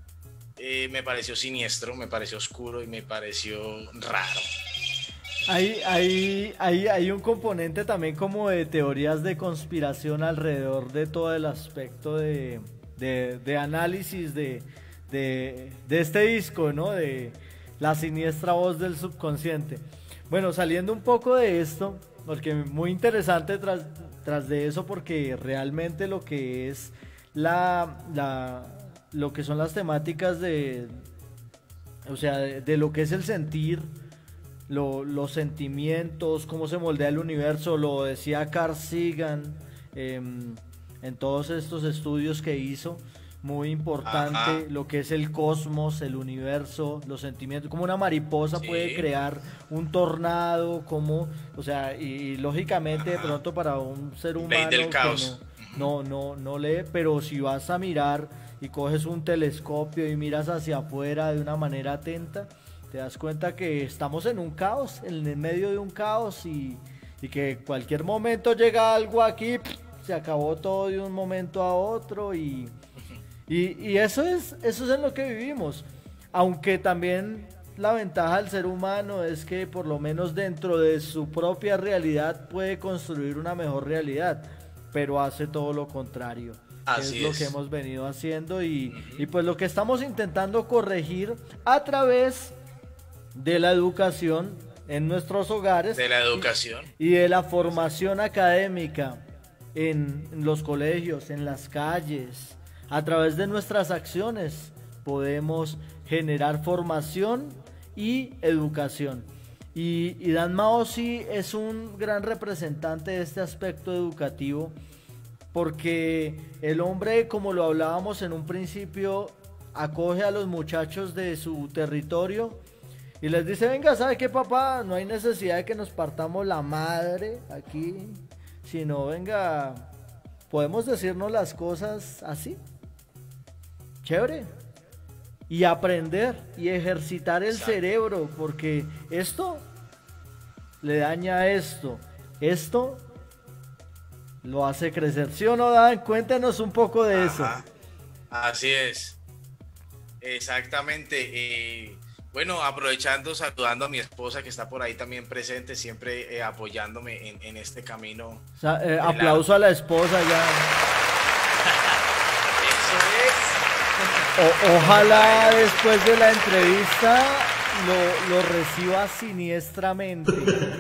Speaker 3: eh, me pareció siniestro, me pareció oscuro y me pareció raro.
Speaker 2: Hay, hay, hay, hay un componente también como de teorías de conspiración alrededor de todo el aspecto de, de, de análisis de, de, de este disco, ¿no? De La Siniestra Voz del Subconsciente. Bueno, saliendo un poco de esto, porque muy interesante tras, tras de eso, porque realmente lo que es la, la lo que son las temáticas de, o sea, de, de lo que es el sentir, Lo, los sentimientos, cómo se moldea el universo, lo decía Carl Sagan eh, en todos estos estudios que hizo, muy importante. Ajá. Lo que es el cosmos, el universo, los sentimientos, como una mariposa sí. puede crear un tornado, como, o sea, y, y lógicamente Ajá. de pronto para un ser humano
Speaker 3: del caos.
Speaker 2: Que no, no, no, no lee, pero si vas a mirar y coges un telescopio y miras hacia afuera de una manera atenta, te das cuenta que estamos en un caos, en el medio de un caos, y, y que cualquier momento llega algo aquí, se acabó todo de un momento a otro, y, y, y eso es, eso es en lo que vivimos. Aunque también la ventaja del ser humano es que por lo menos dentro de su propia realidad puede construir una mejor realidad, pero hace todo lo contrario.
Speaker 3: Así
Speaker 2: es lo es. que hemos venido haciendo, y, uh-huh. y pues lo que estamos intentando corregir a través de la educación en nuestros hogares,
Speaker 3: de la educación
Speaker 2: y, y de la formación académica en, en los colegios, en las calles. A través de nuestras acciones podemos generar formación y educación, y, y Dan Maozi es un gran representante de este aspecto educativo, porque el hombre, como lo hablábamos en un principio, acoge a los muchachos de su territorio y les dice: venga, ¿sabe qué, papá? No hay necesidad de que nos partamos la madre aquí, sino venga, podemos decirnos las cosas así, chévere, y aprender y ejercitar el Exacto. cerebro, porque esto le daña a esto, esto lo hace crecer, ¿sí o no, Dan? Cuéntenos un poco de Ajá. eso.
Speaker 3: Así es, exactamente. eh... Bueno, aprovechando, saludando a mi esposa que está por ahí también presente, siempre eh, apoyándome en, en este camino.
Speaker 2: O sea, eh, aplauso la... a la esposa ya.
Speaker 3: Eso es.
Speaker 2: O, ojalá después de la entrevista lo, lo reciba siniestramente.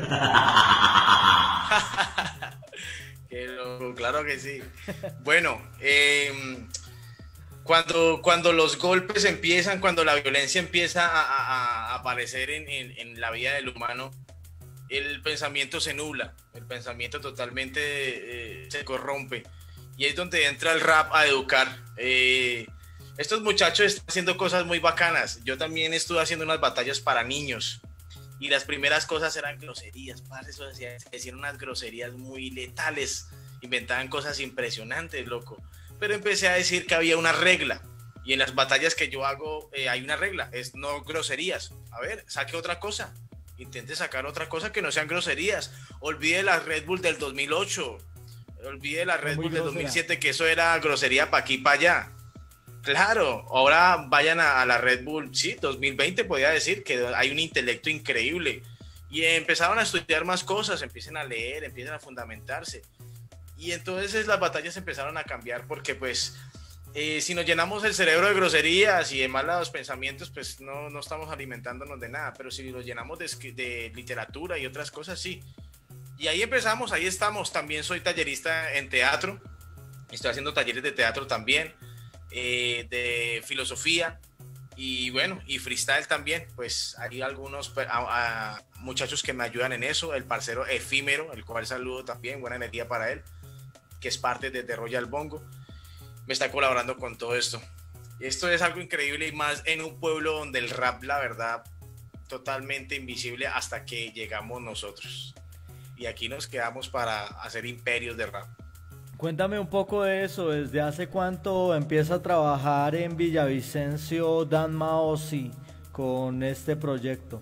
Speaker 3: Qué loco, claro que sí. Bueno, eh, cuando, cuando los golpes empiezan, cuando la violencia empieza a, a, a aparecer en, en, en la vida del humano, el pensamiento se nubla, el pensamiento totalmente eh, se corrompe. Y es donde entra el rap a educar. Eh, estos muchachos están haciendo cosas muy bacanas. Yo también estuve haciendo unas batallas para niños. Y las primeras cosas eran groserías, parce, eso decía, decían unas groserías muy letales, inventaban cosas impresionantes, loco. Pero empecé a decir que había una regla, y en las batallas que yo hago eh, hay una regla, es no groserías. A ver, saque otra cosa, intente sacar otra cosa que no sean groserías. Olvide la Red Bull del dos mil ocho, olvide la Red Bull del dos mil siete, que eso era grosería para aquí y para allá. Claro, ahora vayan a, a la Red Bull, sí, dos mil veinte podía decir que hay un intelecto increíble y empezaron a estudiar más cosas, empiezan a leer, empiezan a fundamentarse y entonces las batallas empezaron a cambiar porque pues eh, si nos llenamos el cerebro de groserías y de malos pensamientos pues no, no estamos alimentándonos de nada, pero si los llenamos de, de literatura y otras cosas sí. Y ahí empezamos, ahí estamos. También soy tallerista en teatro, estoy haciendo talleres de teatro también. Eh, de filosofía y bueno, y freestyle también, pues hay algunos a, a, muchachos que me ayudan en eso, el parcero Efímero, el cual saludo también, buena energía para él, que es parte de The Royal Bongo, me está colaborando con todo esto. Esto es algo increíble y más en un pueblo donde el rap, la verdad, totalmente invisible hasta que llegamos nosotros y aquí nos quedamos para hacer imperios de rap.
Speaker 2: Cuéntame un poco de eso, ¿desde hace cuánto empieza a trabajar en Villavicencio Dan Maosi con este proyecto?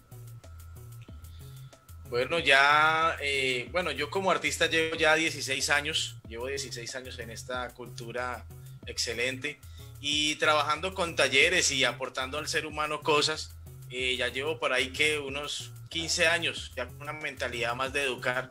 Speaker 3: Bueno, ya, eh, bueno, yo como artista llevo ya dieciséis años, llevo dieciséis años en esta cultura excelente y trabajando con talleres y aportando al ser humano cosas, eh, ya llevo por ahí que unos quince años, ya con una mentalidad más de educar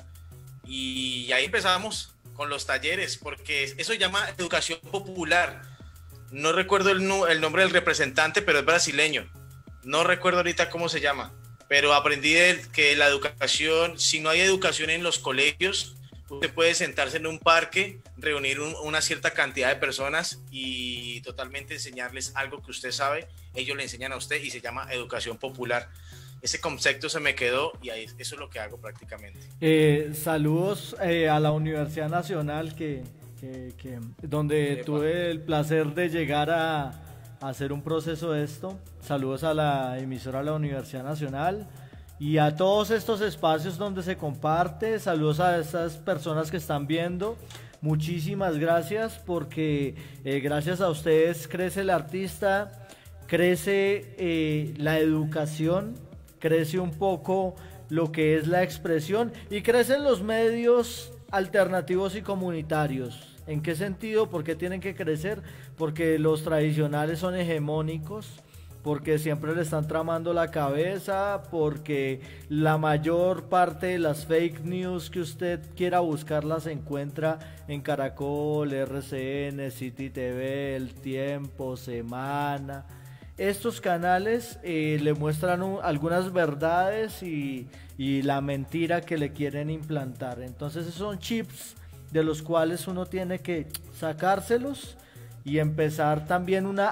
Speaker 3: y ahí empezamos con los talleres, porque eso se llama educación popular. No recuerdo el, el nombre del representante, pero es brasileño. No recuerdo ahorita cómo se llama, pero aprendí de que la educación, si no hay educación en los colegios, usted puede sentarse en un parque, reunir un, una cierta cantidad de personas y totalmente enseñarles algo que usted sabe, ellos le enseñan a usted y se llama educación popular. Ese concepto se me quedó y ahí, eso es lo que hago prácticamente.
Speaker 2: Eh, saludos eh, a la Universidad Nacional, que, que, que donde Epa. tuve el placer de llegar a, a hacer un proceso de esto. Saludos a la emisora de la Universidad Nacional y a todos estos espacios donde se comparte. Saludos a esas personas que están viendo. Muchísimas gracias porque eh, gracias a ustedes crece el artista, crece eh, la educación, crece un poco lo que es la expresión y crecen los medios alternativos y comunitarios. ¿En qué sentido? ¿Por qué tienen que crecer? Porque los tradicionales son hegemónicos, porque siempre le están tramando la cabeza, porque la mayor parte de las fake news que usted quiera buscar las encuentra en Caracol, R C N, City T V, El Tiempo, Semana. Estos canales eh, le muestran un, algunas verdades y, y la mentira que le quieren implantar. Entonces esos son chips de los cuales uno tiene que sacárselos y empezar también una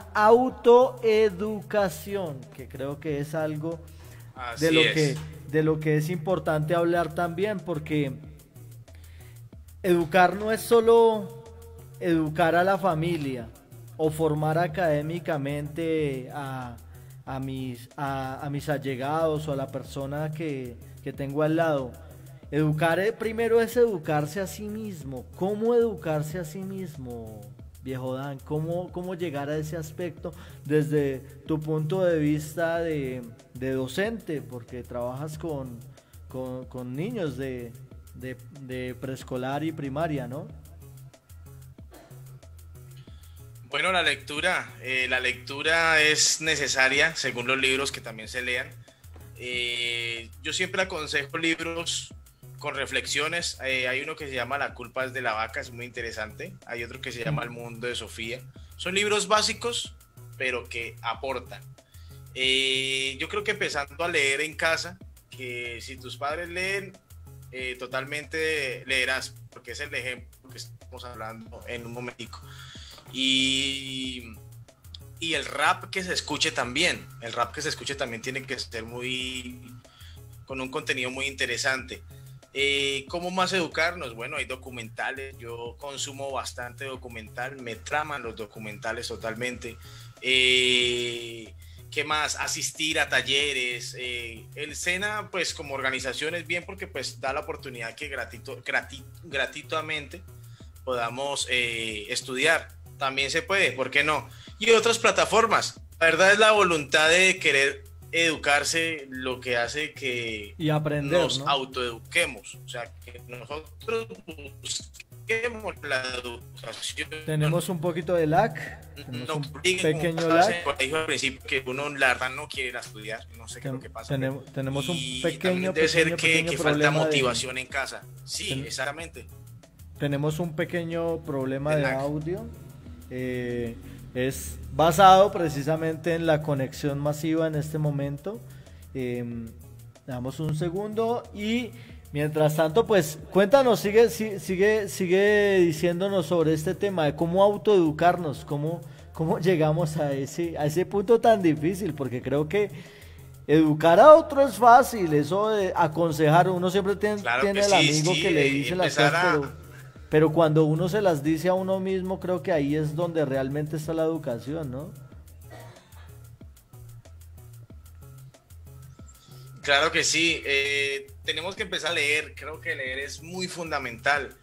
Speaker 2: autoeducación, que creo que es algo de lo, que, de lo que es importante hablar también, porque educar no es solo educar a la familia o formar académicamente a, a, mis, a, a mis allegados o a la persona que, que tengo al lado. Educar primero es educarse a sí mismo. ¿Cómo educarse a sí mismo, viejo Dan? ¿Cómo, cómo llegar a ese aspecto desde tu punto de vista de, de docente? Porque trabajas con, con, con niños de, de, de preescolar y primaria, ¿no?
Speaker 3: Bueno, la lectura, eh, la lectura es necesaria según los libros que también se lean. Eh, yo siempre aconsejo libros con reflexiones. Eh, hay uno que se llama La culpa es de la vaca, es muy interesante. Hay otro que se llama El mundo de Sofía. Son libros básicos, pero que aportan. Eh, yo creo que empezando a leer en casa, que si tus padres leen, eh, totalmente leerás, porque es el ejemplo que estamos hablando en un momentico. Y, y el rap que se escuche también, el rap que se escuche también tiene que ser muy, con un contenido muy interesante. Eh, ¿Cómo más educarnos? Bueno, hay documentales, yo consumo bastante documental, me traman los documentales totalmente. Eh, ¿Qué más? Asistir a talleres. Eh, el SENA, pues como organización es bien porque pues da la oportunidad que gratito, grati, gratuitamente podamos eh, estudiar. También se puede, ¿por qué no? Y otras plataformas. La verdad es la voluntad de querer educarse lo que hace que
Speaker 2: y aprender,
Speaker 3: nos
Speaker 2: ¿no?
Speaker 3: autoeduquemos, o sea, que nosotros busquemos la educación.
Speaker 2: Tenemos un poquito de lag, tenemos
Speaker 3: No,
Speaker 2: un
Speaker 3: obliguen,
Speaker 2: pequeño
Speaker 3: como
Speaker 2: lag.
Speaker 3: dijo al principio que uno la verdad no quiere ir a estudiar, no sé qué es lo que pasa.
Speaker 2: Tenemos, tenemos un
Speaker 3: Y
Speaker 2: pequeño,
Speaker 3: también debe ser
Speaker 2: pequeño,
Speaker 3: que,
Speaker 2: pequeño
Speaker 3: que falta
Speaker 2: problema
Speaker 3: motivación
Speaker 2: de,
Speaker 3: en casa. Sí,
Speaker 2: Ten-
Speaker 3: exactamente.
Speaker 2: tenemos un pequeño problema
Speaker 3: De
Speaker 2: de
Speaker 3: lag.
Speaker 2: audio. Eh, es basado precisamente en la conexión masiva en este momento. Eh, damos un segundo y mientras tanto, pues cuéntanos, sigue, si- sigue, sigue diciéndonos sobre este tema de cómo autoeducarnos, cómo, cómo llegamos a ese, a ese punto tan difícil, porque creo que educar a otro es fácil, eso de aconsejar, uno siempre tiene,
Speaker 3: Claro
Speaker 2: tiene
Speaker 3: que
Speaker 2: el
Speaker 3: sí,
Speaker 2: amigo
Speaker 3: sí,
Speaker 2: que le
Speaker 3: eh,
Speaker 2: dice las
Speaker 3: empezar
Speaker 2: cosas,
Speaker 3: a-
Speaker 2: pero, pero cuando uno se las dice a uno mismo, creo que ahí es donde realmente está la educación, ¿no?
Speaker 3: Claro que sí, eh, tenemos que empezar a leer, creo que leer es muy fundamental.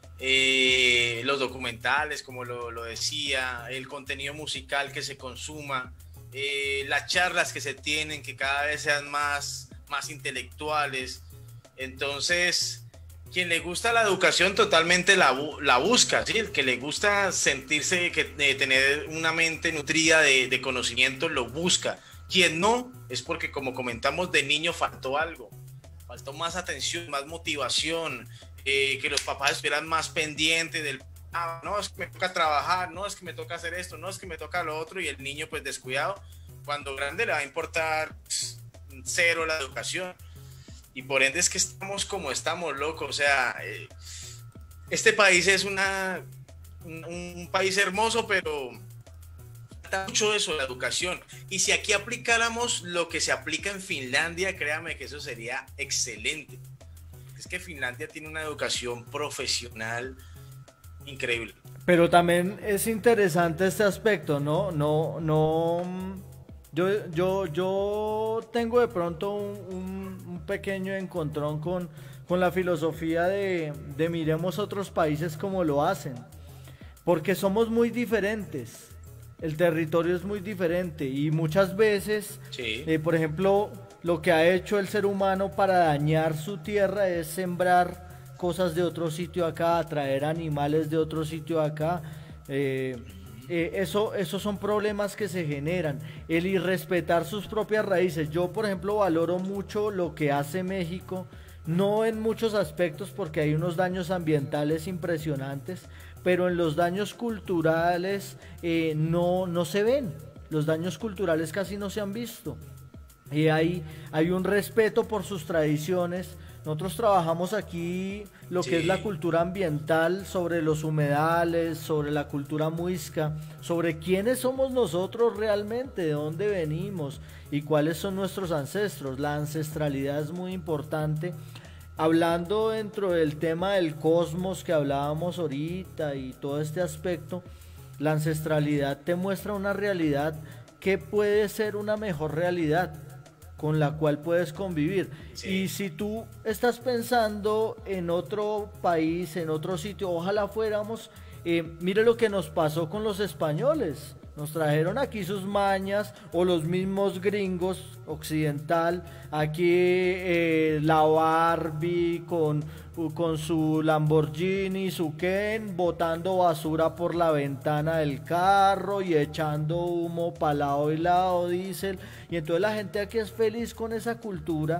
Speaker 3: Eh, los documentales, como lo, lo decía, el contenido musical que se consuma, eh, las charlas que se tienen, que cada vez sean más, más intelectuales. Entonces, quien le gusta la educación totalmente la, bu- la busca, ¿sí? El que le gusta sentirse, que, de tener una mente nutrida de, de conocimiento, lo busca. Quien no, es porque como comentamos de niño faltó algo, faltó más atención, más motivación, eh, que los papás estuvieran más pendientes del, ah, no, es que me toca trabajar, no, es que me toca hacer esto, no, es que me toca lo otro, y el niño pues descuidado, cuando grande le va a importar pss, cero la educación, y por ende es que estamos como estamos, loco, o sea, eh, este país es una, un, un país hermoso, pero falta mucho eso, la educación. Y si aquí aplicáramos lo que se aplica en Finlandia, créame que eso sería excelente. Es que Finlandia tiene una educación profesional increíble.
Speaker 2: Pero también es interesante este aspecto, ¿no? No, no. mm, Yo, yo, yo tengo de pronto un, un- un pequeño encontrón con, con la filosofía de, de miremos otros países como lo hacen. Porque somos muy diferentes. El territorio es muy diferente y muchas veces,
Speaker 3: Sí.
Speaker 2: eh, por ejemplo, lo que ha hecho el ser humano para dañar su tierra es sembrar cosas de otro sitio acá, traer animales de otro sitio acá. eh, eh, eso, esos son problemas que se generan. El irrespetar sus propias raíces. Yo, por ejemplo, valoro mucho lo que hace México, no en muchos aspectos porque hay unos daños ambientales impresionantes, pero en los daños culturales eh, no, no se ven. Los daños culturales casi no se han visto. Y hay, hay un respeto por sus tradiciones. Nosotros trabajamos aquí lo que
Speaker 3: Sí.
Speaker 2: es la cultura ambiental, sobre los humedales, sobre la cultura muisca, sobre quiénes somos nosotros realmente, de dónde venimos y cuáles son nuestros ancestros. La ancestralidad es muy importante. Hablando dentro del tema del cosmos que hablábamos ahorita y todo este aspecto, la ancestralidad te muestra una realidad que puede ser una mejor realidad con la cual puedes convivir.
Speaker 3: Sí.
Speaker 2: Y si tú estás pensando en otro país, en otro sitio, ojalá fuéramos, eh, mire lo que nos pasó con los españoles. Nos trajeron aquí sus mañas, o los mismos gringos occidental, aquí eh, la Barbie con, con su Lamborghini, su Ken, botando basura por la ventana del carro y echando humo para lado y lado, diésel. Y entonces la gente aquí es feliz con esa cultura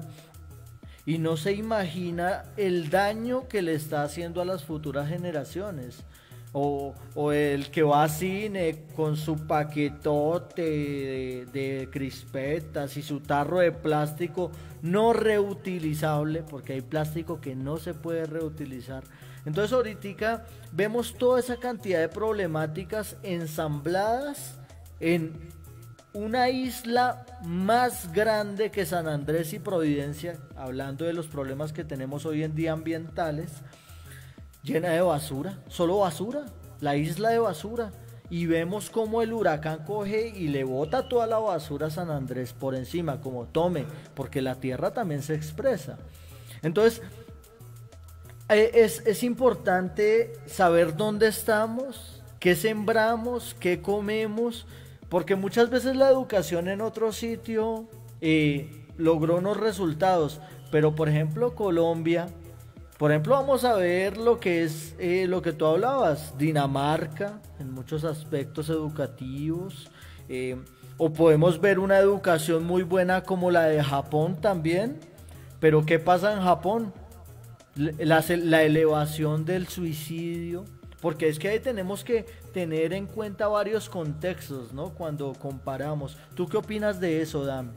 Speaker 2: y no se imagina el daño que le está haciendo a las futuras generaciones. O, o el que va a cine con su paquetote de, de crispetas y su tarro de plástico no reutilizable, porque hay plástico que no se puede reutilizar. Entonces ahorita vemos toda esa cantidad de problemáticas ensambladas en una isla más grande que San Andrés y Providencia, hablando de los problemas que tenemos hoy en día ambientales, llena de basura, solo basura, la isla de basura. Y vemos como el huracán coge y le bota toda la basura a San Andrés por encima, como tome, porque la tierra también se expresa. Entonces, es, es importante saber dónde estamos, qué sembramos, qué comemos, porque muchas veces la educación en otro sitio eh, logró unos resultados, pero por ejemplo Colombia, por ejemplo vamos a ver lo que es eh, lo que tú hablabas, Dinamarca, en muchos aspectos educativos, eh, o podemos ver una educación muy buena como la de Japón también, pero ¿qué pasa en Japón? La, la elevación del suicidio, porque es que ahí tenemos que tener en cuenta varios contextos, ¿no? Cuando comparamos. ¿Tú qué opinas de eso, Dan?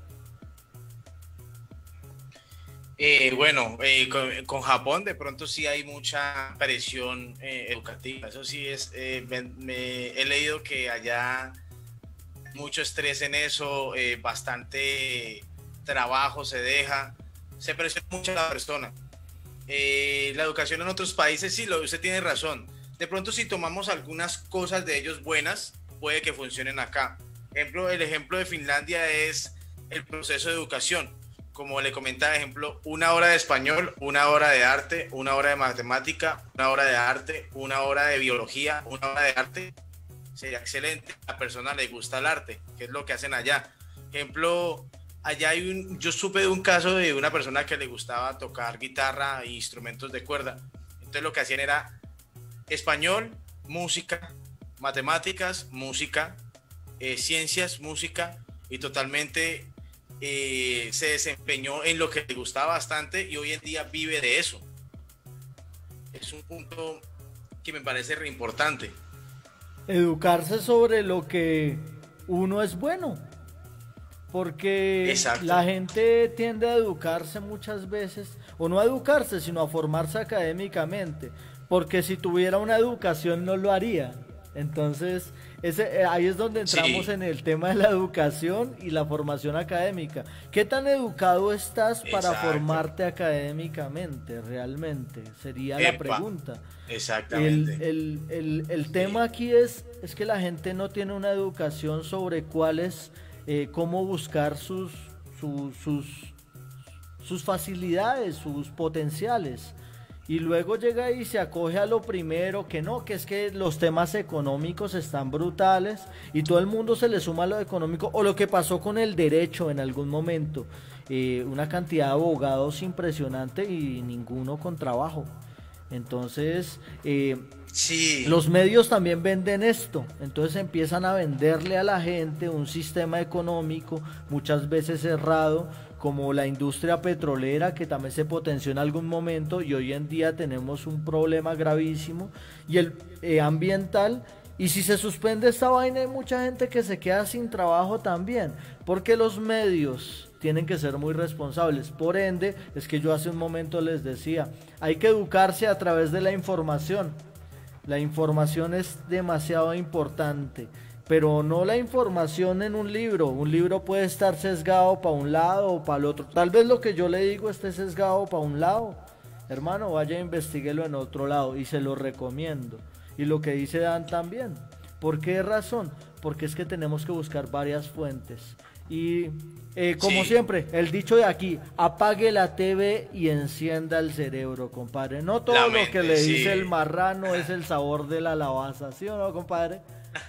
Speaker 3: Eh, bueno, eh, con, con Japón de pronto sí hay mucha presión eh, educativa. Eso sí es, eh, me, me, he leído que allá mucho estrés en eso, eh, bastante trabajo se deja, se presiona mucho a la persona. Eh, la educación en otros países, sí, lo, usted tiene razón. De pronto si tomamos algunas cosas de ellos buenas, puede que funcionen acá. Ejemplo, el ejemplo de Finlandia es el proceso de educación. Como le comentaba, ejemplo, una hora de español, una hora de arte, una hora de matemática, una hora de arte, una hora de biología, una hora de arte. Sería excelente. A la persona le gusta el arte, que es lo que hacen allá. Ejemplo, allá hay un, yo supe de un caso de una persona que le gustaba tocar guitarra e instrumentos de cuerda. Entonces lo que hacían era español, música, matemáticas, música, eh, ciencias, música, y totalmente eh, se desempeñó en lo que le gustaba bastante y hoy en día vive de eso. Es un punto que me parece re importante.
Speaker 2: Educarse sobre lo que uno es bueno. Porque Exacto. La gente tiende a educarse muchas veces, o no a educarse, sino a formarse académicamente, porque si tuviera una educación no lo haría. Entonces, ese, ahí es donde entramos sí. en el tema de la educación y la formación académica. ¿Qué tan educado estás para Exacto. formarte académicamente realmente? Sería Epa. la pregunta.
Speaker 3: Exactamente.
Speaker 2: El, el, el, el tema aquí es, es que la gente no tiene una educación sobre cuáles... Eh, cómo buscar sus, sus, sus, sus facilidades, sus potenciales, y luego llega y se acoge a lo primero, que no, que es que los temas económicos están brutales y todo el mundo se le suma a lo económico, o lo que pasó con el derecho en algún momento, eh, una cantidad de abogados impresionante y ninguno con trabajo. Entonces eh, sí. los medios también venden esto, entonces empiezan a venderle a la gente un sistema económico muchas veces cerrado, como la industria petrolera, que también se potenció en algún momento, y hoy en día tenemos un problema gravísimo, y el eh, ambiental. Y si se suspende esta vaina, hay mucha gente que se queda sin trabajo también, porque los medios tienen que ser muy responsables. Por ende, es que yo hace un momento les decía, hay que educarse a través de la información. La información es demasiado importante, pero no la información en un libro. Un libro puede estar sesgado para un lado o para el otro. Tal vez lo que yo le digo esté sesgado para un lado. Hermano, vaya e investiguelo en otro lado, y se lo recomiendo. Y lo que dice Dan también. ¿Por qué razón? Porque es que tenemos que buscar varias fuentes. Y eh, como sí. siempre, el dicho de aquí, apague la T V y encienda el cerebro, compadre. No todo la lo mente, que le sí. dice el marrano es el sabor de la lavaza, ¿sí o no, compadre?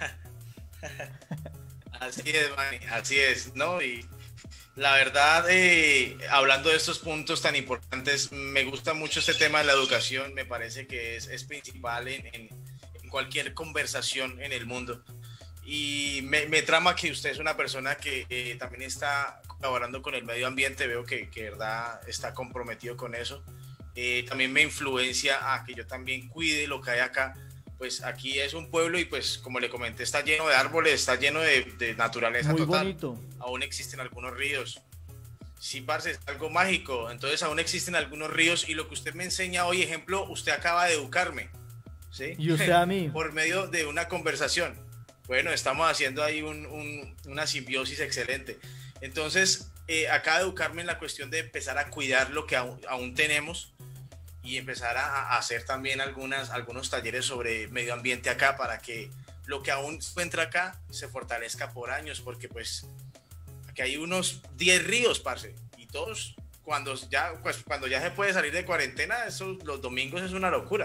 Speaker 3: Así es, Manny, así es, ¿no? Y la verdad, eh, hablando de estos puntos tan importantes, me gusta mucho este tema de la educación. Me parece que es, es principal en, en, en cualquier conversación en el mundo. Y me, me trama que usted es una persona que eh, también está colaborando con el medio ambiente. Veo que, que verdad está comprometido con eso. Eh, también me influencia a que yo también cuide lo que hay acá, pues aquí es un pueblo y pues como le comenté, está lleno de árboles, está lleno de, de naturaleza
Speaker 2: Muy
Speaker 3: total.
Speaker 2: bonito.
Speaker 3: Aún existen algunos ríos. Sí, parce, es algo mágico. Entonces aún existen algunos ríos y lo que usted me enseña hoy, ejemplo, usted acaba de educarme, ¿sí?
Speaker 2: Y usted a mí.
Speaker 3: Por medio de una conversación. Bueno, estamos haciendo ahí un, un, una simbiosis excelente. Entonces, eh, acaba de educarme en la cuestión de empezar a cuidar lo que aún, aún tenemos y empezar a, a hacer también algunas, algunos talleres sobre medio ambiente acá para que lo que aún se encuentra acá se fortalezca por años, porque pues aquí hay unos diez ríos, parce, y todos cuando ya, pues, cuando ya se puede salir de cuarentena, eso, los domingos es una locura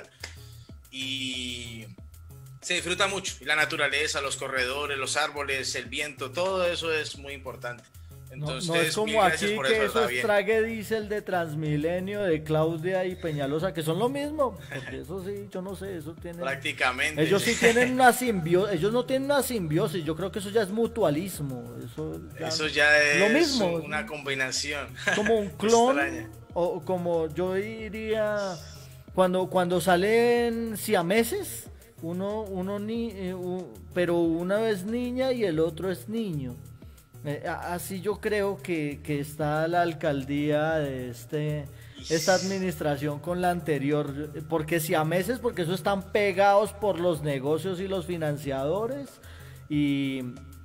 Speaker 3: y se disfruta mucho, y la naturaleza, los corredores, los árboles, el viento, todo eso es muy importante. Entonces,
Speaker 2: no, no es como aquí
Speaker 3: por
Speaker 2: que
Speaker 3: eso,
Speaker 2: eso es trague diésel de Transmilenio, de Claudia y Peñalosa, que son lo mismo, porque eso sí, yo no sé, eso tiene...
Speaker 3: Prácticamente.
Speaker 2: Ellos sí tienen una simbiosis, ellos no tienen una simbiosis, yo creo que eso ya es mutualismo, eso ya,
Speaker 3: eso ya es
Speaker 2: lo mismo,
Speaker 3: una combinación.
Speaker 2: Como un clon, o como yo diría, cuando, cuando salen siameses, uno, uno ni, eh, uh, pero una es niña y el otro es niño. Eh, así yo creo que, que está la alcaldía de este esta administración con la anterior, porque si a meses, porque eso están pegados por los negocios y los financiadores y,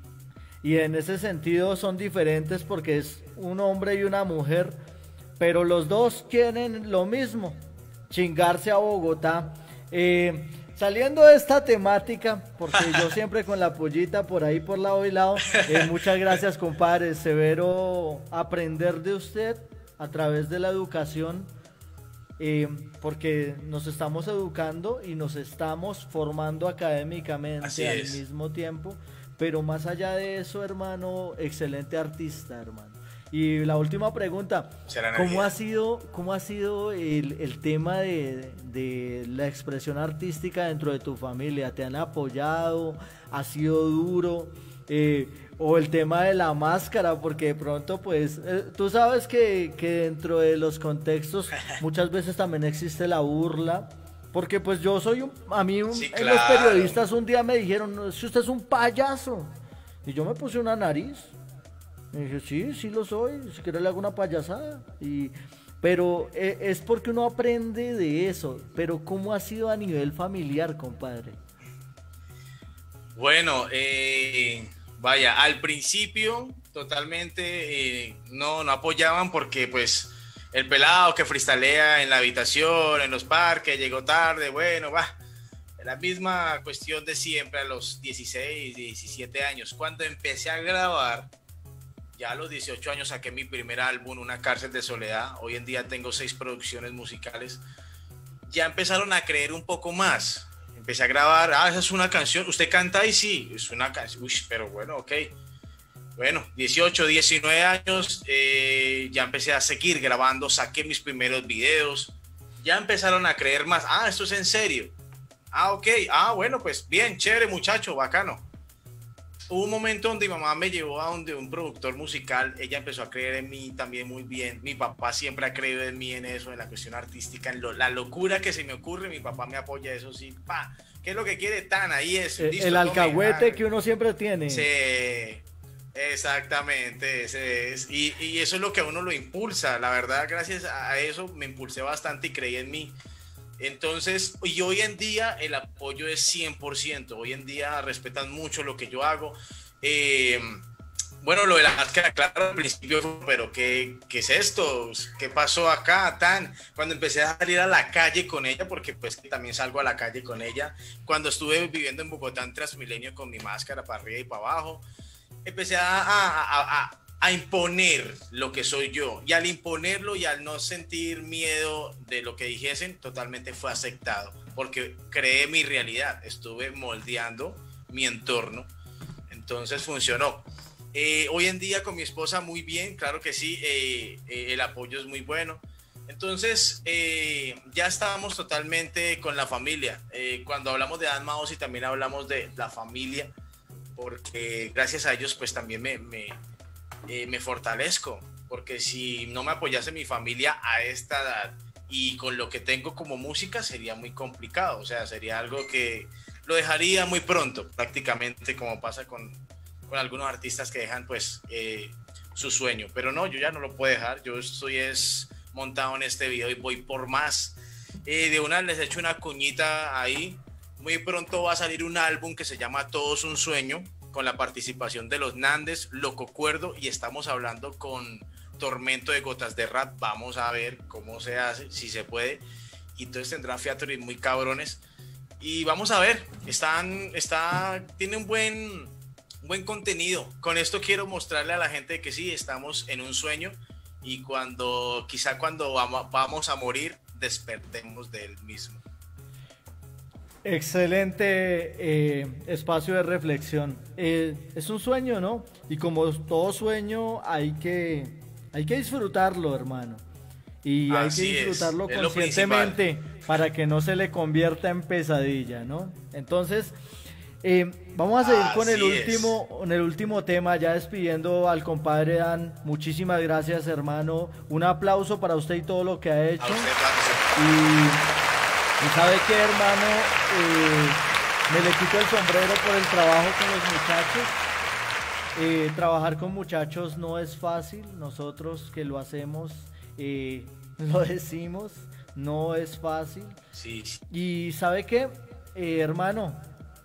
Speaker 2: y en ese sentido son diferentes porque es un hombre y una mujer, pero los dos quieren lo mismo, chingarse a Bogotá. eh, Saliendo de esta temática, porque yo siempre con la pollita por ahí por lado y lado, eh, muchas gracias compadre, severo aprender de usted a través de la educación, eh, porque nos estamos educando y nos estamos formando académicamente al mismo tiempo, pero más allá de eso, hermano, excelente artista, hermano. Y la última pregunta, ¿cómo ha sido, cómo ha sido el, el tema de, de la expresión artística dentro de tu familia? ¿Te han apoyado? ¿Ha sido duro? Eh, o el tema de la máscara, porque de pronto pues eh, tú sabes que, que dentro de los contextos muchas veces también existe la burla, porque pues yo soy un, a mí un,
Speaker 3: sí,
Speaker 2: eh,
Speaker 3: claro.
Speaker 2: Los periodistas un día me dijeron, si usted es un payaso, y yo me puse una nariz. Me dije, sí, sí lo soy, si quiere le hago una payasada. Y, pero eh, es porque uno aprende de eso. Pero ¿cómo ha sido a nivel familiar, compadre?
Speaker 3: Bueno, eh, vaya, al principio totalmente eh, no, no apoyaban porque pues el pelado que freestalea en la habitación, en los parques, llegó tarde, bueno, va. La misma cuestión de siempre a los dieciséis, diecisiete años. Cuando empecé a grabar, ya a los dieciocho años saqué mi primer álbum, Una cárcel de soledad. Hoy en día tengo seis producciones musicales. Ya empezaron a creer un poco más. Empecé a grabar, ah, esa es una canción. ¿Usted canta ahí? Sí, es una canción. Uy, pero bueno, ok. Bueno, dieciocho, diecinueve años, eh, ya empecé a seguir grabando, saqué mis primeros videos. Ya empezaron a creer más. Ah, esto es en serio. Ah, ok. Ah, bueno, pues bien, chévere, muchacho, bacano. Hubo un momento donde mi mamá me llevó a donde un productor musical, ella empezó a creer en mí también muy bien. Mi papá siempre ha creído en mí en eso, en la cuestión artística, en lo, la locura que se me ocurre, mi papá me apoya, eso sí. Pa, ¿qué es lo que quiere? Tan, ahí es.
Speaker 2: El,
Speaker 3: listo,
Speaker 2: el alcahuete tome, que uno siempre tiene.
Speaker 3: Sí, exactamente, ese es. Y, y eso es lo que a uno lo impulsa. La verdad, gracias a eso me impulsé bastante y creí en mí. Entonces, y hoy en día el apoyo es cien por ciento. Hoy en día respetan mucho lo que yo hago. Eh, bueno, lo de la máscara, claro, al principio, pero ¿qué, qué es esto? ¿Qué pasó acá? Tan, cuando empecé a salir a la calle con ella, porque pues también salgo a la calle con ella, cuando estuve viviendo en Bogotá en Transmilenio con mi máscara para arriba y para abajo, empecé a... a, a, a a imponer lo que soy yo, y al imponerlo y al no sentir miedo de lo que dijesen, totalmente fue aceptado, porque creé mi realidad, estuve moldeando mi entorno, entonces funcionó. Eh, hoy en día con mi esposa muy bien, claro que sí, eh, eh, el apoyo es muy bueno, entonces eh, ya estábamos totalmente con la familia. Eh, cuando hablamos de Dan Maosi también hablamos de la familia, porque gracias a ellos pues también me... me Eh, me fortalezco, porque si no me apoyase mi familia a esta edad y con lo que tengo como música sería muy complicado, o sea, sería algo que lo dejaría muy pronto, prácticamente, como pasa con, con algunos artistas que dejan pues eh, su sueño, pero no, yo ya no lo puedo dejar, yo estoy es montado en este video y voy por más. Eh, de una les echo una cuñita ahí, muy pronto va a salir un álbum que se llama Todos un Sueño, con la participación de los Nandes, Loco Cuerdo, y estamos hablando con Tormento de Gotas de Rap. Vamos a ver cómo se hace, si se puede, y entonces tendrán featuring muy cabrones, y vamos a ver, están, está, tiene un buen, buen contenido. Con esto quiero mostrarle a la gente que sí, estamos en un sueño, y cuando, quizá cuando vamos a morir, despertemos del mismo.
Speaker 2: Excelente eh, espacio de reflexión. Eh, es un sueño, ¿no? Y como todo sueño hay que, hay que disfrutarlo, hermano. Y hay
Speaker 3: Así
Speaker 2: que disfrutarlo
Speaker 3: es, es lo
Speaker 2: conscientemente para que no se le convierta en pesadilla, ¿no? Entonces, eh, vamos a seguir
Speaker 3: Así
Speaker 2: con el
Speaker 3: es.
Speaker 2: último, con el último tema, ya despidiendo al compadre Dan. Muchísimas gracias, hermano. Un aplauso para usted y todo lo que ha hecho.
Speaker 3: A usted, parce.
Speaker 2: Y... Y sabe que, hermano, eh, me le quito el sombrero por el trabajo con los muchachos. Eh, trabajar con muchachos no es fácil. Nosotros que lo hacemos, eh, lo decimos, no es fácil.
Speaker 3: Sí, sí.
Speaker 2: Y sabe que, eh, hermano,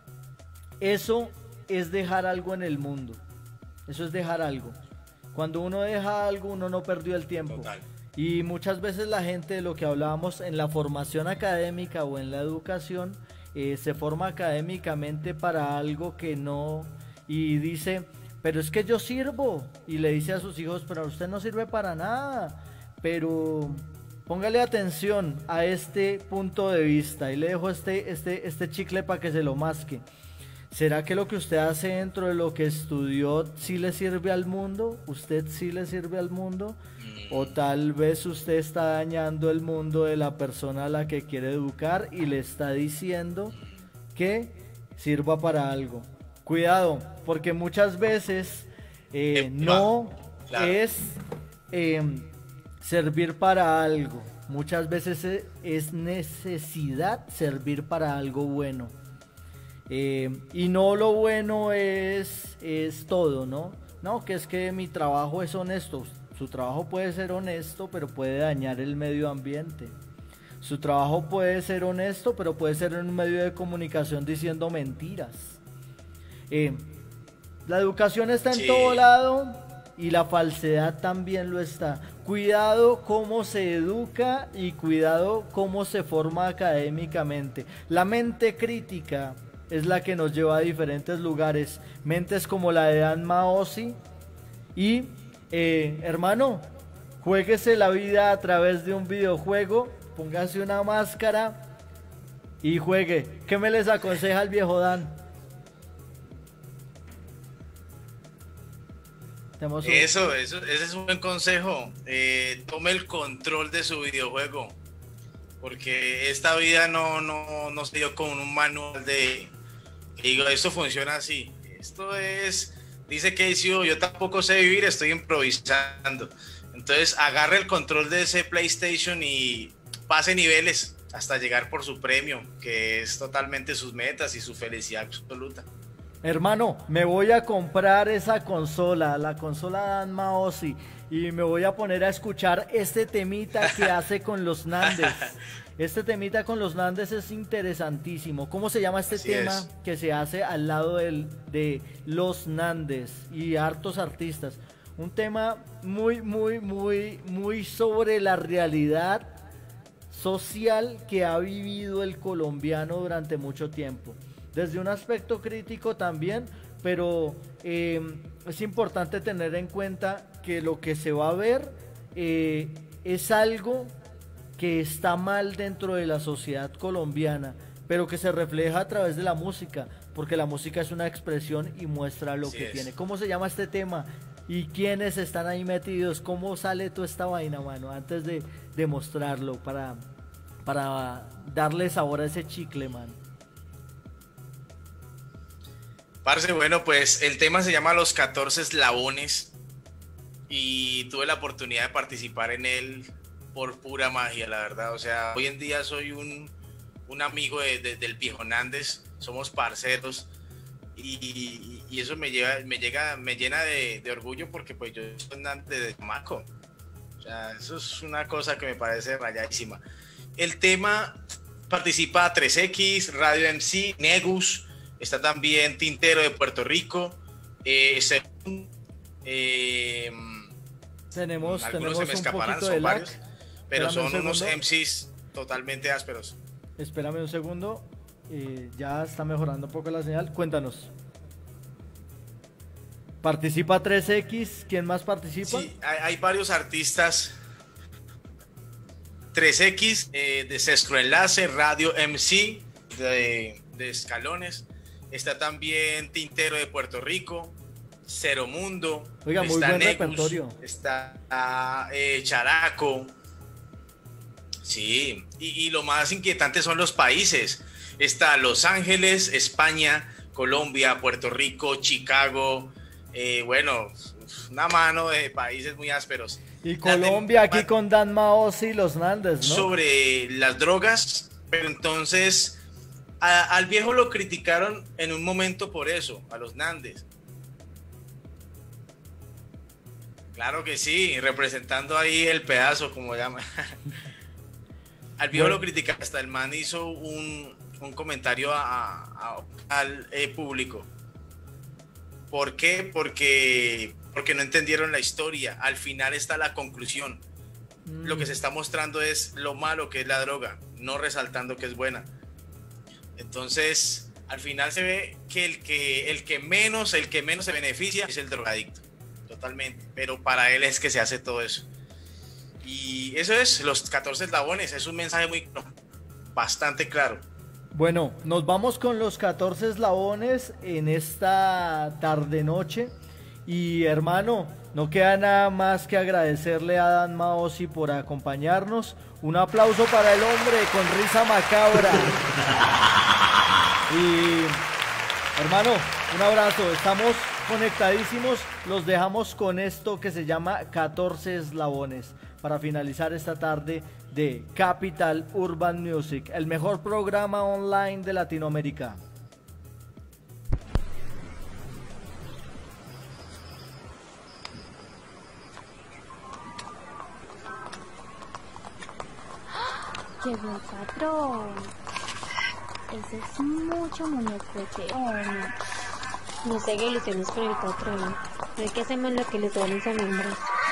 Speaker 2: eso es dejar algo en el mundo. Eso es dejar algo. Cuando uno deja algo, uno no perdió el tiempo.
Speaker 3: Total.
Speaker 2: Y muchas veces la gente, de lo que hablábamos en la formación académica o en la educación, eh, se forma académicamente para algo que no, y dice, pero es que yo sirvo, y le dice a sus hijos, pero usted no sirve para nada, pero póngale atención a este punto de vista, y le dejo este, este, este chicle para que se lo masque. ¿Será que lo que usted hace dentro de lo que estudió sí le sirve al mundo? ¿Usted sí le sirve al mundo? O tal vez usted está dañando el mundo de la persona a la que quiere educar y le está diciendo que sirva para algo. Cuidado, porque muchas veces eh, no
Speaker 3: Claro.
Speaker 2: es eh, servir para algo. Muchas veces es necesidad servir para algo bueno. Eh, y no lo bueno es, es todo, ¿no? No, que es que mi trabajo es honesto. Su trabajo puede ser honesto, pero puede dañar el medio ambiente. Su trabajo puede ser honesto, pero puede ser en un medio de comunicación diciendo mentiras. Eh, la educación está en
Speaker 3: Sí.
Speaker 2: todo lado y la falsedad también lo está. Cuidado cómo se educa y cuidado cómo se forma académicamente. La mente crítica es la que nos lleva a diferentes lugares. Mentes como la de Dan Maosi y... Eh, hermano, juéguese la vida a través de un videojuego, póngase una máscara y juegue. ¿Qué me les aconseja el viejo Dan? Tenemos un-
Speaker 3: Eso, eso, ese es un buen consejo. Eh, tome el control de su videojuego, porque esta vida no, no, no se dio con un manual de, que digo, esto funciona así. Esto es, dice Casey, yo tampoco sé vivir, estoy improvisando. Entonces agarre el control de ese PlayStation y pase niveles hasta llegar por su premio, que es totalmente sus metas y su felicidad absoluta.
Speaker 2: Hermano, me voy a comprar esa consola, la consola Dan Maosi, y me voy a poner a escuchar este temita que hace con los Nandes. Este temita con los Nandes es interesantísimo. ¿Cómo se llama este
Speaker 3: Así
Speaker 2: tema
Speaker 3: es.
Speaker 2: que se hace al lado del, de los Nandes y hartos artistas? Un tema muy, muy, muy, muy sobre la realidad social que ha vivido el colombiano durante mucho tiempo. Desde un aspecto crítico también, pero eh, es importante tener en cuenta que lo que se va a ver eh, es algo que está mal dentro de la sociedad colombiana, pero que se refleja a través de la música, porque la música es una expresión y muestra lo
Speaker 3: Así
Speaker 2: que
Speaker 3: es.
Speaker 2: tiene. ¿Cómo se llama este tema? ¿Y quiénes están ahí metidos? ¿Cómo sale toda esta vaina, mano? Antes de, de mostrarlo, para, para darle sabor a ese chicle, man.
Speaker 3: Parce, bueno, pues el tema se llama Los catorce Eslabones y tuve la oportunidad de participar en él por pura magia, la verdad. O sea, hoy en día soy un, un amigo de, de, del viejo Nández, somos parceros y, y, y eso me, lleva, me, llega, me llena de, de orgullo porque pues yo soy Nández de Maco. O sea, eso es una cosa que me parece rayadísima. El tema participa tres equis, Radio M C, Negus, está también Tintero de Puerto Rico, eh, eh,
Speaker 2: tenemos,
Speaker 3: algunos
Speaker 2: tenemos
Speaker 3: se me escaparán, son varios, lag. Pero
Speaker 2: Espérame
Speaker 3: son unos M Cs totalmente ásperos.
Speaker 2: Espérame un segundo, eh, ya está mejorando un poco la señal, cuéntanos. Participa tres equis, ¿quién más participa?
Speaker 3: Sí, hay, hay varios artistas. tres equis, eh, de Sestro Enlace, Radio M C, de, de Escalones. Está también Tintero de Puerto Rico, Cero Mundo.
Speaker 2: Oiga, muy
Speaker 3: está
Speaker 2: buen
Speaker 3: Negus,
Speaker 2: repertorio.
Speaker 3: Está eh, Characo. Sí, y, y lo más inquietante son los países. Está Los Ángeles, España, Colombia, Puerto Rico, Chicago. Eh, bueno, una mano de países muy ásperos.
Speaker 2: Y Colombia aquí con Dan Maosi y los Nández, ¿no?
Speaker 3: Sobre las drogas, pero entonces a, al viejo lo criticaron en un momento por eso, a los Nández. Claro que sí, representando ahí el pedazo, como llaman. Al viejo bueno. lo criticaron, hasta el man hizo un, un comentario a, a, al eh, público. ¿Por qué? Porque, porque no entendieron la historia. Al final está la conclusión. Mm. Lo que se está mostrando es lo malo que es la droga, no resaltando que es buena. Entonces, al final se ve que el que, el que menos, el que menos se beneficia es el drogadicto. Totalmente. Pero para él es que se hace todo eso. Y eso es los catorce eslabones. Es un mensaje muy bastante claro.
Speaker 2: Bueno, nos vamos con los catorce eslabones en esta tarde-noche. Y hermano, no queda nada más que agradecerle a Dan Maosi por acompañarnos. Un aplauso para el hombre con risa macabra. Y hermano, un abrazo. Estamos conectadísimos. Los dejamos con esto que se llama catorce eslabones para finalizar esta tarde de Capital Urban Music, el mejor programa online de Latinoamérica.
Speaker 8: Llegó el patrón. Ese es mucho muñequeteón.
Speaker 9: No sé qué ilusiones con el patrón. No hay que hacerme lo que les duelen a miembros.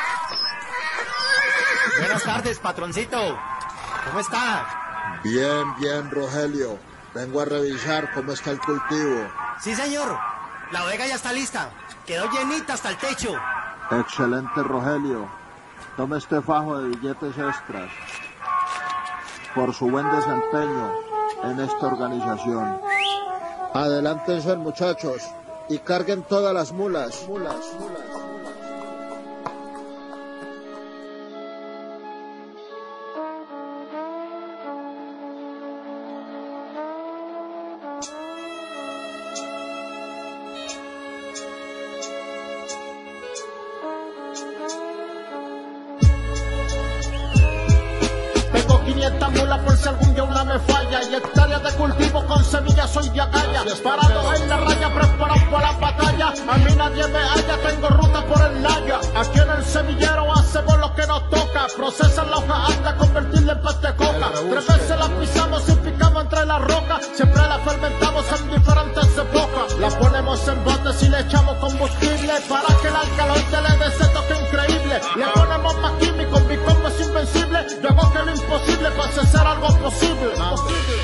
Speaker 10: Buenas tardes, patroncito. ¿Cómo está?
Speaker 11: Bien, bien, Rogelio. Vengo a revisar cómo está el cultivo.
Speaker 10: Sí, señor. La bodega ya está lista. Quedó llenita hasta el techo.
Speaker 11: Excelente, Rogelio. Tome este fajo de billetes extras por su buen desempeño en esta organización. Adelántense, muchachos, y carguen todas las mulas. Mulas, mulas.
Speaker 12: Por si algún día una me falla y hectáreas de cultivo con semillas soy de acalla, parado en la raya preparado para la batalla, a mí nadie me halla, tengo ruta por el Naya, aquí en el semillero hacemos lo que nos toca, procesan la hoja hasta convertirla en paz de coca, tres veces la pisamos y picamos entre las rocas, siempre la fermentamos en diferentes épocas, la ponemos en botes y le echamos combustible para que el alcaloide le dé ese toque increíble, le ponemos más químicos, mi combo es invencible, yo hago que lo imposible pase a ser algo posible, posible.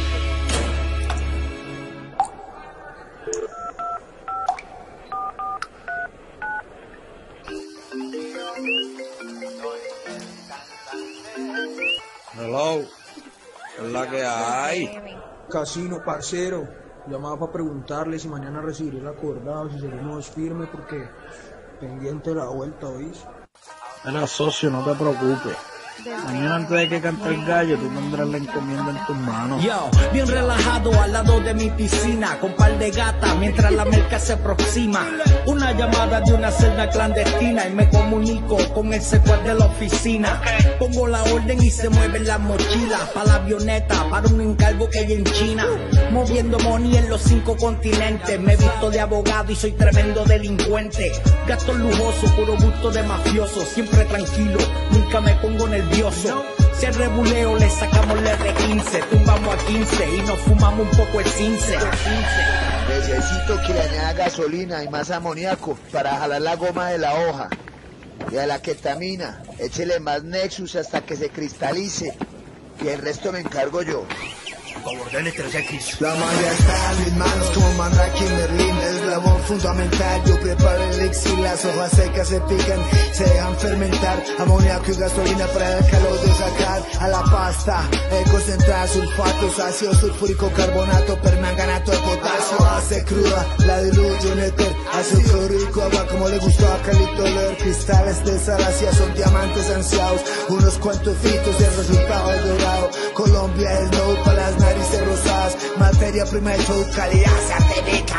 Speaker 13: Hello, es la que hay.
Speaker 14: Casino, parcero, llamaba para preguntarle si mañana recibiré el acordado, si seguimos firme, porque pendiente de la vuelta, ¿oís?
Speaker 13: Bueno, socio, no te preocupes. Mañana antes de que cante el gallo, tú tendrás la encomienda en tus manos.
Speaker 15: Yo, bien relajado al lado de mi piscina, con par de gatas mientras la merca se aproxima. Una llamada de una celda clandestina y me comunico con el secuaz de la oficina. Pongo la orden y se mueven las mochilas pa' la avioneta, para un encargo que hay en China. Moviendo money en los cinco continentes, me he visto de abogado y soy tremendo delincuente. Gastos lujosos, puro gusto de mafioso, siempre tranquilo, nunca me pongo nervioso. Si al rebuleo le sacamos la R quince, tumbamos a quince y nos fumamos un poco el cince.
Speaker 16: Necesito que le añada gasolina y más amoníaco para jalar la goma de la hoja. Y a la ketamina, échele más Nexus hasta que se cristalice. Y el resto me encargo yo.
Speaker 10: Con órdenes tres X.
Speaker 17: La magia está en mis manos como Mandrake en Berlín. Eslabón fundamental, yo preparo el elixir. Las hojas secas se pican, se dejan fermentar. Amoníaco y gasolina para el calor de sacar a la pasta. El concentrado, sulfatos, ácido sulfúrico, carbonato, permanganato de potasio. Hace cruda, la diluyo en éter. Azúcar rico, agua como le gustó a Calito leer. Cristales de Salacia son diamantes ansiados. Unos cuantos fitos y el resultado es dorado. Colombia es no para las narices rosadas, materia prima de show, calidad certifica.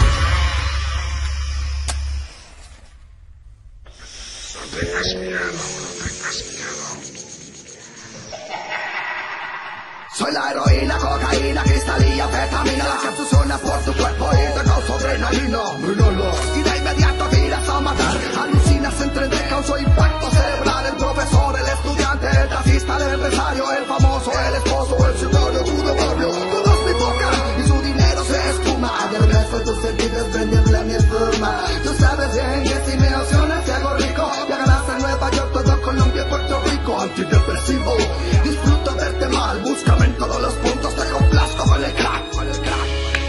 Speaker 18: No tengas miedo, no tengas miedo.
Speaker 19: Soy la heroína, cocaína, cristalina, fetamina, las que suenan por tu cuerpo y te causo adrenalina. Y de inmediato tiras a matar, alucinas entre de causo impacto cerebral. El profesor, el estudiante, el taxista, el empresario, el famoso, el esposo, el ciudadano, tu de barrio. Todos me tocan y su dinero se espuma. Del resto de tus sentidos vendible a mi forma. Tú sabes bien que si me emocionas te hago rico. Ya ganaste en Nueva York, todo Colombia y Puerto Rico. Antidepresivo, disfruto verte mal, búscame en todos los puntos, te complazco con el crack, con el crack.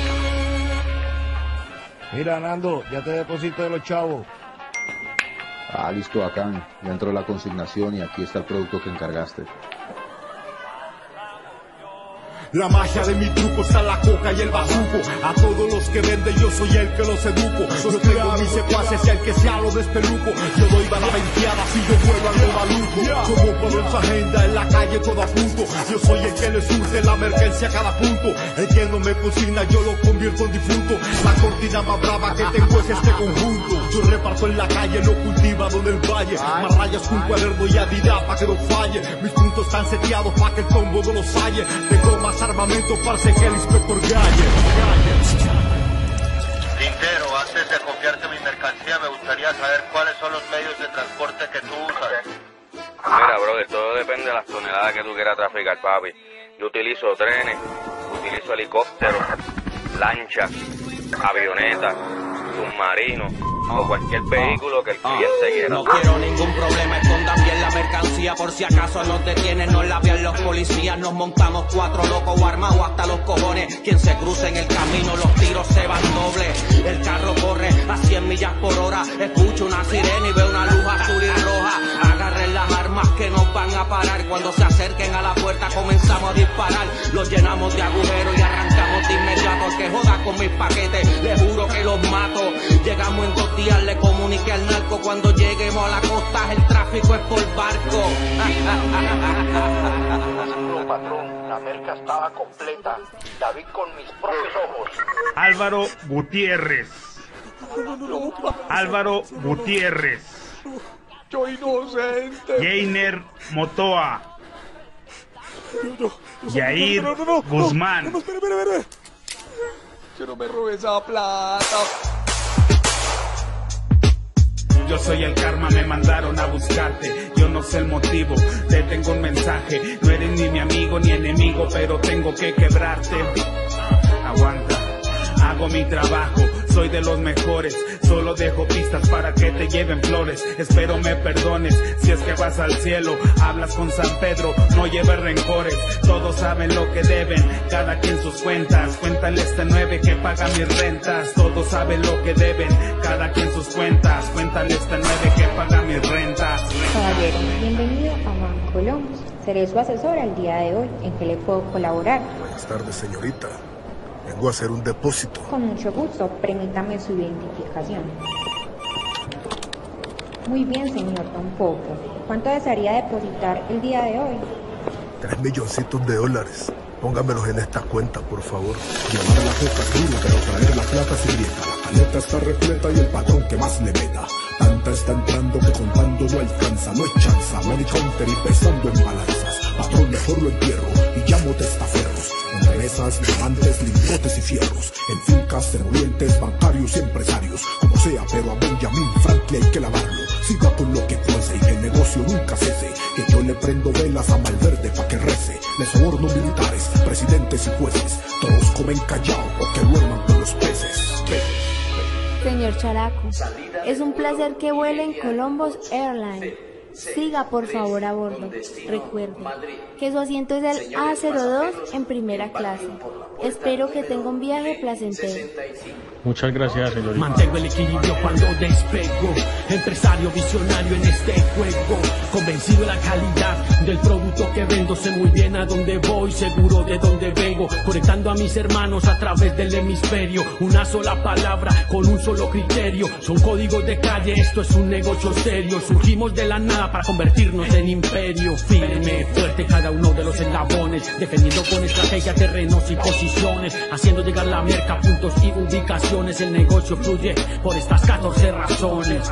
Speaker 13: Mira, Nando, ya te deposito de los chavos.
Speaker 20: Ah, listo, bacán. Ya entró la consignación y aquí está el producto que encargaste.
Speaker 21: La magia de mi truco está la coca y el bazuco. A todos los que venden yo soy el que los educo. Yo tengo mis secuaces y al que sea lo despeluco. Yo doy bala venteada si yo vuelo a lo maluco. Como por su agenda en la calle todo a punto. Yo soy el que le surte la emergencia a cada punto. El que no me consigna yo lo convierto en difunto. La cortina más brava que tengo es este conjunto. Yo reparto en la calle lo cultivado en el valle. Más rayas con cuaderno y adida pa' que no falle. Mis puntos están seteados pa' que el combo no los falle. Tengo más armamento para que el inspector Galle.
Speaker 22: Tintero, antes de confiarte mi mercancía, me gustaría saber cuáles son los medios de transporte que tú usas.
Speaker 23: Mira, brother, todo depende de las toneladas que tú quieras traficar, papi. Yo utilizo trenes, utilizo helicópteros, lanchas, avionetas, submarinos o cualquier vehículo que el cliente quiera.
Speaker 15: No quiero ningún problema, escondan bien la mercancía. Por si acaso nos detienen, nos la vean los policías. Nos montamos cuatro locos armados hasta los cojones. Quien se cruce en el camino, los tiros se van doble. El carro corre a cien millas por hora. Escucho una sirena y veo una luz azul y roja. Agarren las armas que nos van a parar. Cuando se acerquen a la puerta comenzamos a disparar. Los llenamos de agujeros y arrancamos de inmediato. Que joda con mis paquetes, les juro que los mato. Llegamos en dos días, le comuniqué al narco. Cuando lleguemos a la costa el tráfico es por barco.
Speaker 22: No, patrón, la merca estaba completa. La vi con mis propios ojos.
Speaker 24: Álvaro Gutiérrez. Álvaro Gutiérrez.
Speaker 21: Yo inocente.
Speaker 24: Jainer Motoa.
Speaker 21: No, no,
Speaker 24: Yair
Speaker 21: no, no, no, no,
Speaker 24: Guzmán.
Speaker 21: No, no, espera, espera, espera. Yo no me robé esa plata.
Speaker 24: Yo soy el karma, me mandaron a buscarte. Yo no sé el motivo, te tengo un mensaje. No eres ni mi amigo ni enemigo, pero tengo que quebrarte. Aguanta, hago mi trabajo, soy de los mejores. Solo dejo pistas para que te lleven flores. Espero me perdones si es que vas al cielo. Hablas con San Pedro, no lleves rencores. Todos saben lo que deben, cada quien sus cuentas. Cuéntale este nueve que paga mis rentas. Todos saben lo que deben, cada quien sus cuentas. Cuéntale este nueve que paga mis rentas.
Speaker 25: Caballero, bienvenido a Bancolombia. Seré su asesor el día de hoy. ¿En qué le puedo colaborar?
Speaker 26: Buenas tardes, señorita. Vengo a hacer un depósito.
Speaker 25: Con mucho gusto, permítame su identificación. Muy bien, señor Don Popo. ¿Cuánto desearía depositar el día de hoy?
Speaker 26: Tres milloncitos de dólares. Póngamelos en esta cuenta, por favor. Llevar la coca es duro, pero traer la plata se grieta. La paleta está repleta y el patrón que más le meta. Tanta está entrando que contando no alcanza. No es chanza, money counter y pesando en balanzas. Patrón, mejor lo entierro y llamo testaferros. En remesas, diamantes, lingotes y fierros. En fincas, servidentes, bancarios y empresarios. Como sea, pero a Benjamin Franklin hay que lavarlo. Siga con lo que fuese y que el negocio nunca cese. Que yo le prendo velas a Malverde pa' que rece. Le soborno militares, presidentes y jueces. Todos comen callao o que duerman con los peces.
Speaker 1: Señor Characo, es un placer que vuele en Columbus Airlines. Siga por favor a bordo. Recuerde que su asiento es el A cero dos en primera clase. Espero que tenga un viaje placentero.
Speaker 3: Muchas gracias, señorita.
Speaker 4: Mantengo el equilibrio cuando despego. Empresario visionario en este juego. Convencido de la calidad del producto que vendo. Sé muy bien a dónde voy, seguro de dónde vengo. Conectando a mis hermanos a través del hemisferio. Una sola palabra con un solo criterio. Son códigos de calle, esto es un negocio serio. Surgimos de la nada para convertirnos en imperio. Firme, fuerte cada uno de los eslabones. Defendiendo con estrategia terrenos y posiciones. Haciendo llegar la merca a puntos y ubicaciones. El negocio fluye por estas catorce razones.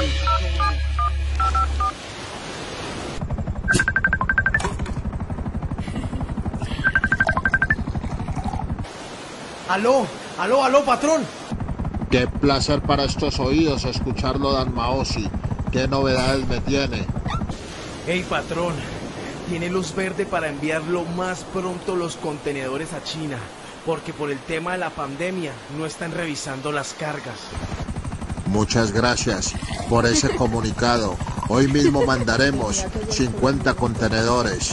Speaker 10: Aló, aló, aló, patrón.
Speaker 11: Qué placer para estos oídos escucharlo, Dan Maosi. ¿Qué novedades me tiene?
Speaker 5: Hey, patrón, tiene luz verde para enviar lo más pronto los contenedores a China. Porque por el tema de la pandemia no están revisando las cargas.
Speaker 11: Muchas gracias por ese comunicado. Hoy mismo mandaremos cincuenta contenedores.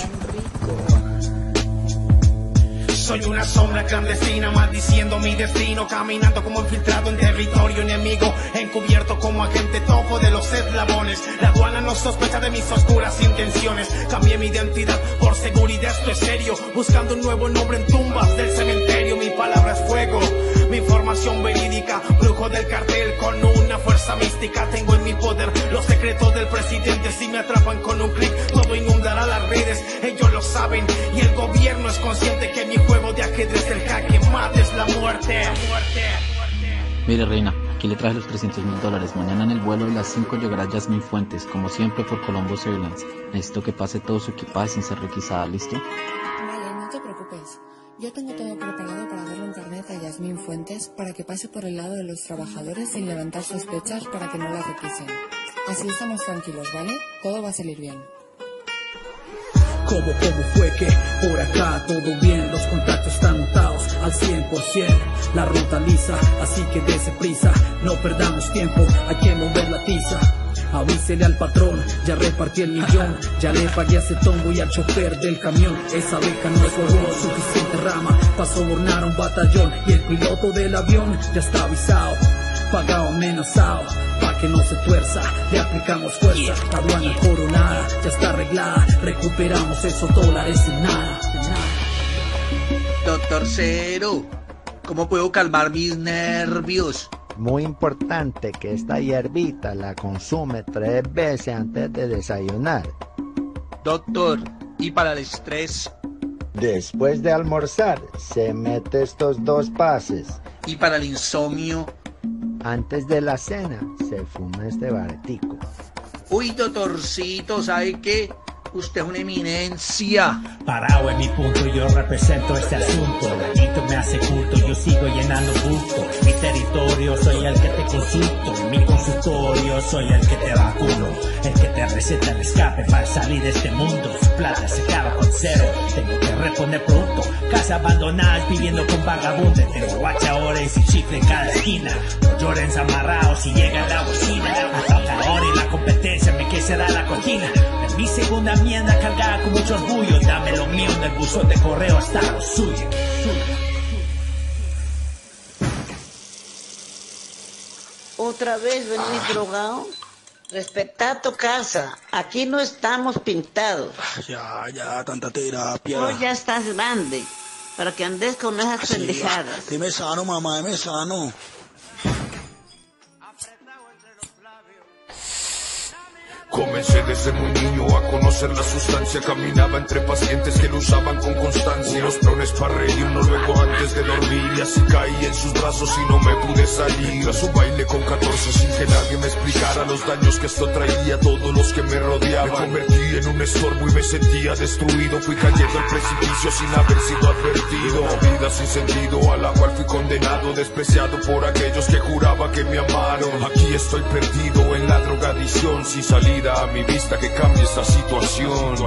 Speaker 4: Soy una sombra clandestina maldiciendo mi destino, caminando como infiltrado en territorio enemigo, encubierto como agente topo de los eslabones. La aduana no sospecha de mis oscuras intenciones. Cambié mi identidad por seguridad, esto es serio. Buscando un nuevo nombre en tumbas del cementerio. Mi palabra es fuego, mi información verídica. Brujo del cartel con una fuerza mística. Tengo en mi poder los secretos del presidente. Si me atrapan con un clic, todo inundará las redes. Ellos lo saben y el gobierno es consciente que mi juego de ajedrez del jaque mate es la muerte.
Speaker 6: Mire, reina, aquí le traje los trescientos mil dólares. Mañana en el vuelo de las cinco llegará Jasmine Fuentes, como siempre por Columbus Airlines. Necesito que pase todo su equipaje sin ser requisada, ¿listo?
Speaker 7: Vale, no te preocupes. Yo tengo todo preparado para darle un carnet a Jasmine Fuentes para que pase por el lado de los trabajadores sin levantar sospechas para que no la requisen. Así estamos tranquilos, ¿vale? Todo va a salir bien.
Speaker 4: ¿Cómo, cómo fue que por acá todo bien? Los contactos están montados al cien por ciento. La ruta lisa, así que dese prisa. No perdamos tiempo, hay que mover la tiza. Avísele al patrón, ya repartí el millón. Ya le pagué a ese tombo y al chofer del camión. Esa beca no es por suficiente rama para sobornar a un batallón. Y el piloto del avión ya está avisado, pagado amenazado, pa' que no se tuerza, le aplicamos fuerza. La aduana coronada, ya está arreglada, recuperamos esos dólares en nada.
Speaker 27: Doctor Cero, ¿cómo puedo calmar mis nervios?
Speaker 28: Muy importante que esta hierbita la consume tres veces antes de desayunar.
Speaker 27: Doctor, ¿y para el estrés?
Speaker 28: Después de almorzar, se mete estos dos pases.
Speaker 27: ¿Y para el insomnio?
Speaker 28: Antes de la cena, se fuma este baretico.
Speaker 27: Uy, doctorcito, ¿sabe qué? Usted es una eminencia.
Speaker 4: Parado en mi punto, yo represento este asunto. Ladito me hace culto, yo sigo llenando gusto. Mi territorio, soy el que te consulto. En mi consultorio, soy el que te vacuno. El que te receta el escape para salir de este mundo. Su plata se acaba con cero, tengo que responder pronto. Casa abandonadas, viviendo con vagabundos. Tengo guachadores y chifle en cada esquina. No lloren amarrados si llega la bocina. Hasta la hora y la competencia me que se da la cortina. En mi segunda mierda cargada con mucho orgullo. Dame lo mío en el buzón de correo hasta lo suyo.
Speaker 29: ¿Otra vez venís drogado? Respetá tu casa. Aquí no estamos pintados.
Speaker 14: Ya, ya, tanta terapia.
Speaker 29: Vos ya estás grande para que andes con esas
Speaker 14: Sí,
Speaker 29: pendejadas.
Speaker 14: dime sano, mamá, dime sano.
Speaker 21: Comencé desde muy niño a conocer la sustancia. Caminaba entre pacientes que lo usaban con constancia. Unos prones para reírnos luego antes de dormir. Y así caí en sus brazos y no me pude salir. A su baile con catorce sin que nadie me explicara los daños que esto traía a todos los que me rodeaban. Me convertí en un estorbo y me sentía destruido. Fui cayendo al precipicio sin haber sido advertido. Una vida sin sentido a la cual fui condenado. Despreciado por aquellos que juraba que me amaron. Aquí estoy perdido en la drogadicción, sin salida a mi vista que cambie esta situación.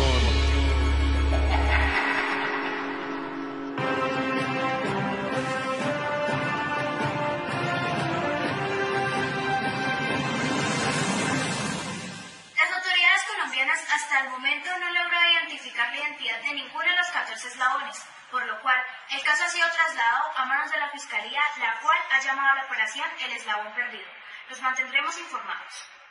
Speaker 2: Hasta el momento no logró identificar la identidad de ninguno de los catorce eslabones, por lo cual el caso ha sido trasladado a manos de la Fiscalía, la cual ha llamado a la operación El Eslabón Perdido. Los mantendremos informados.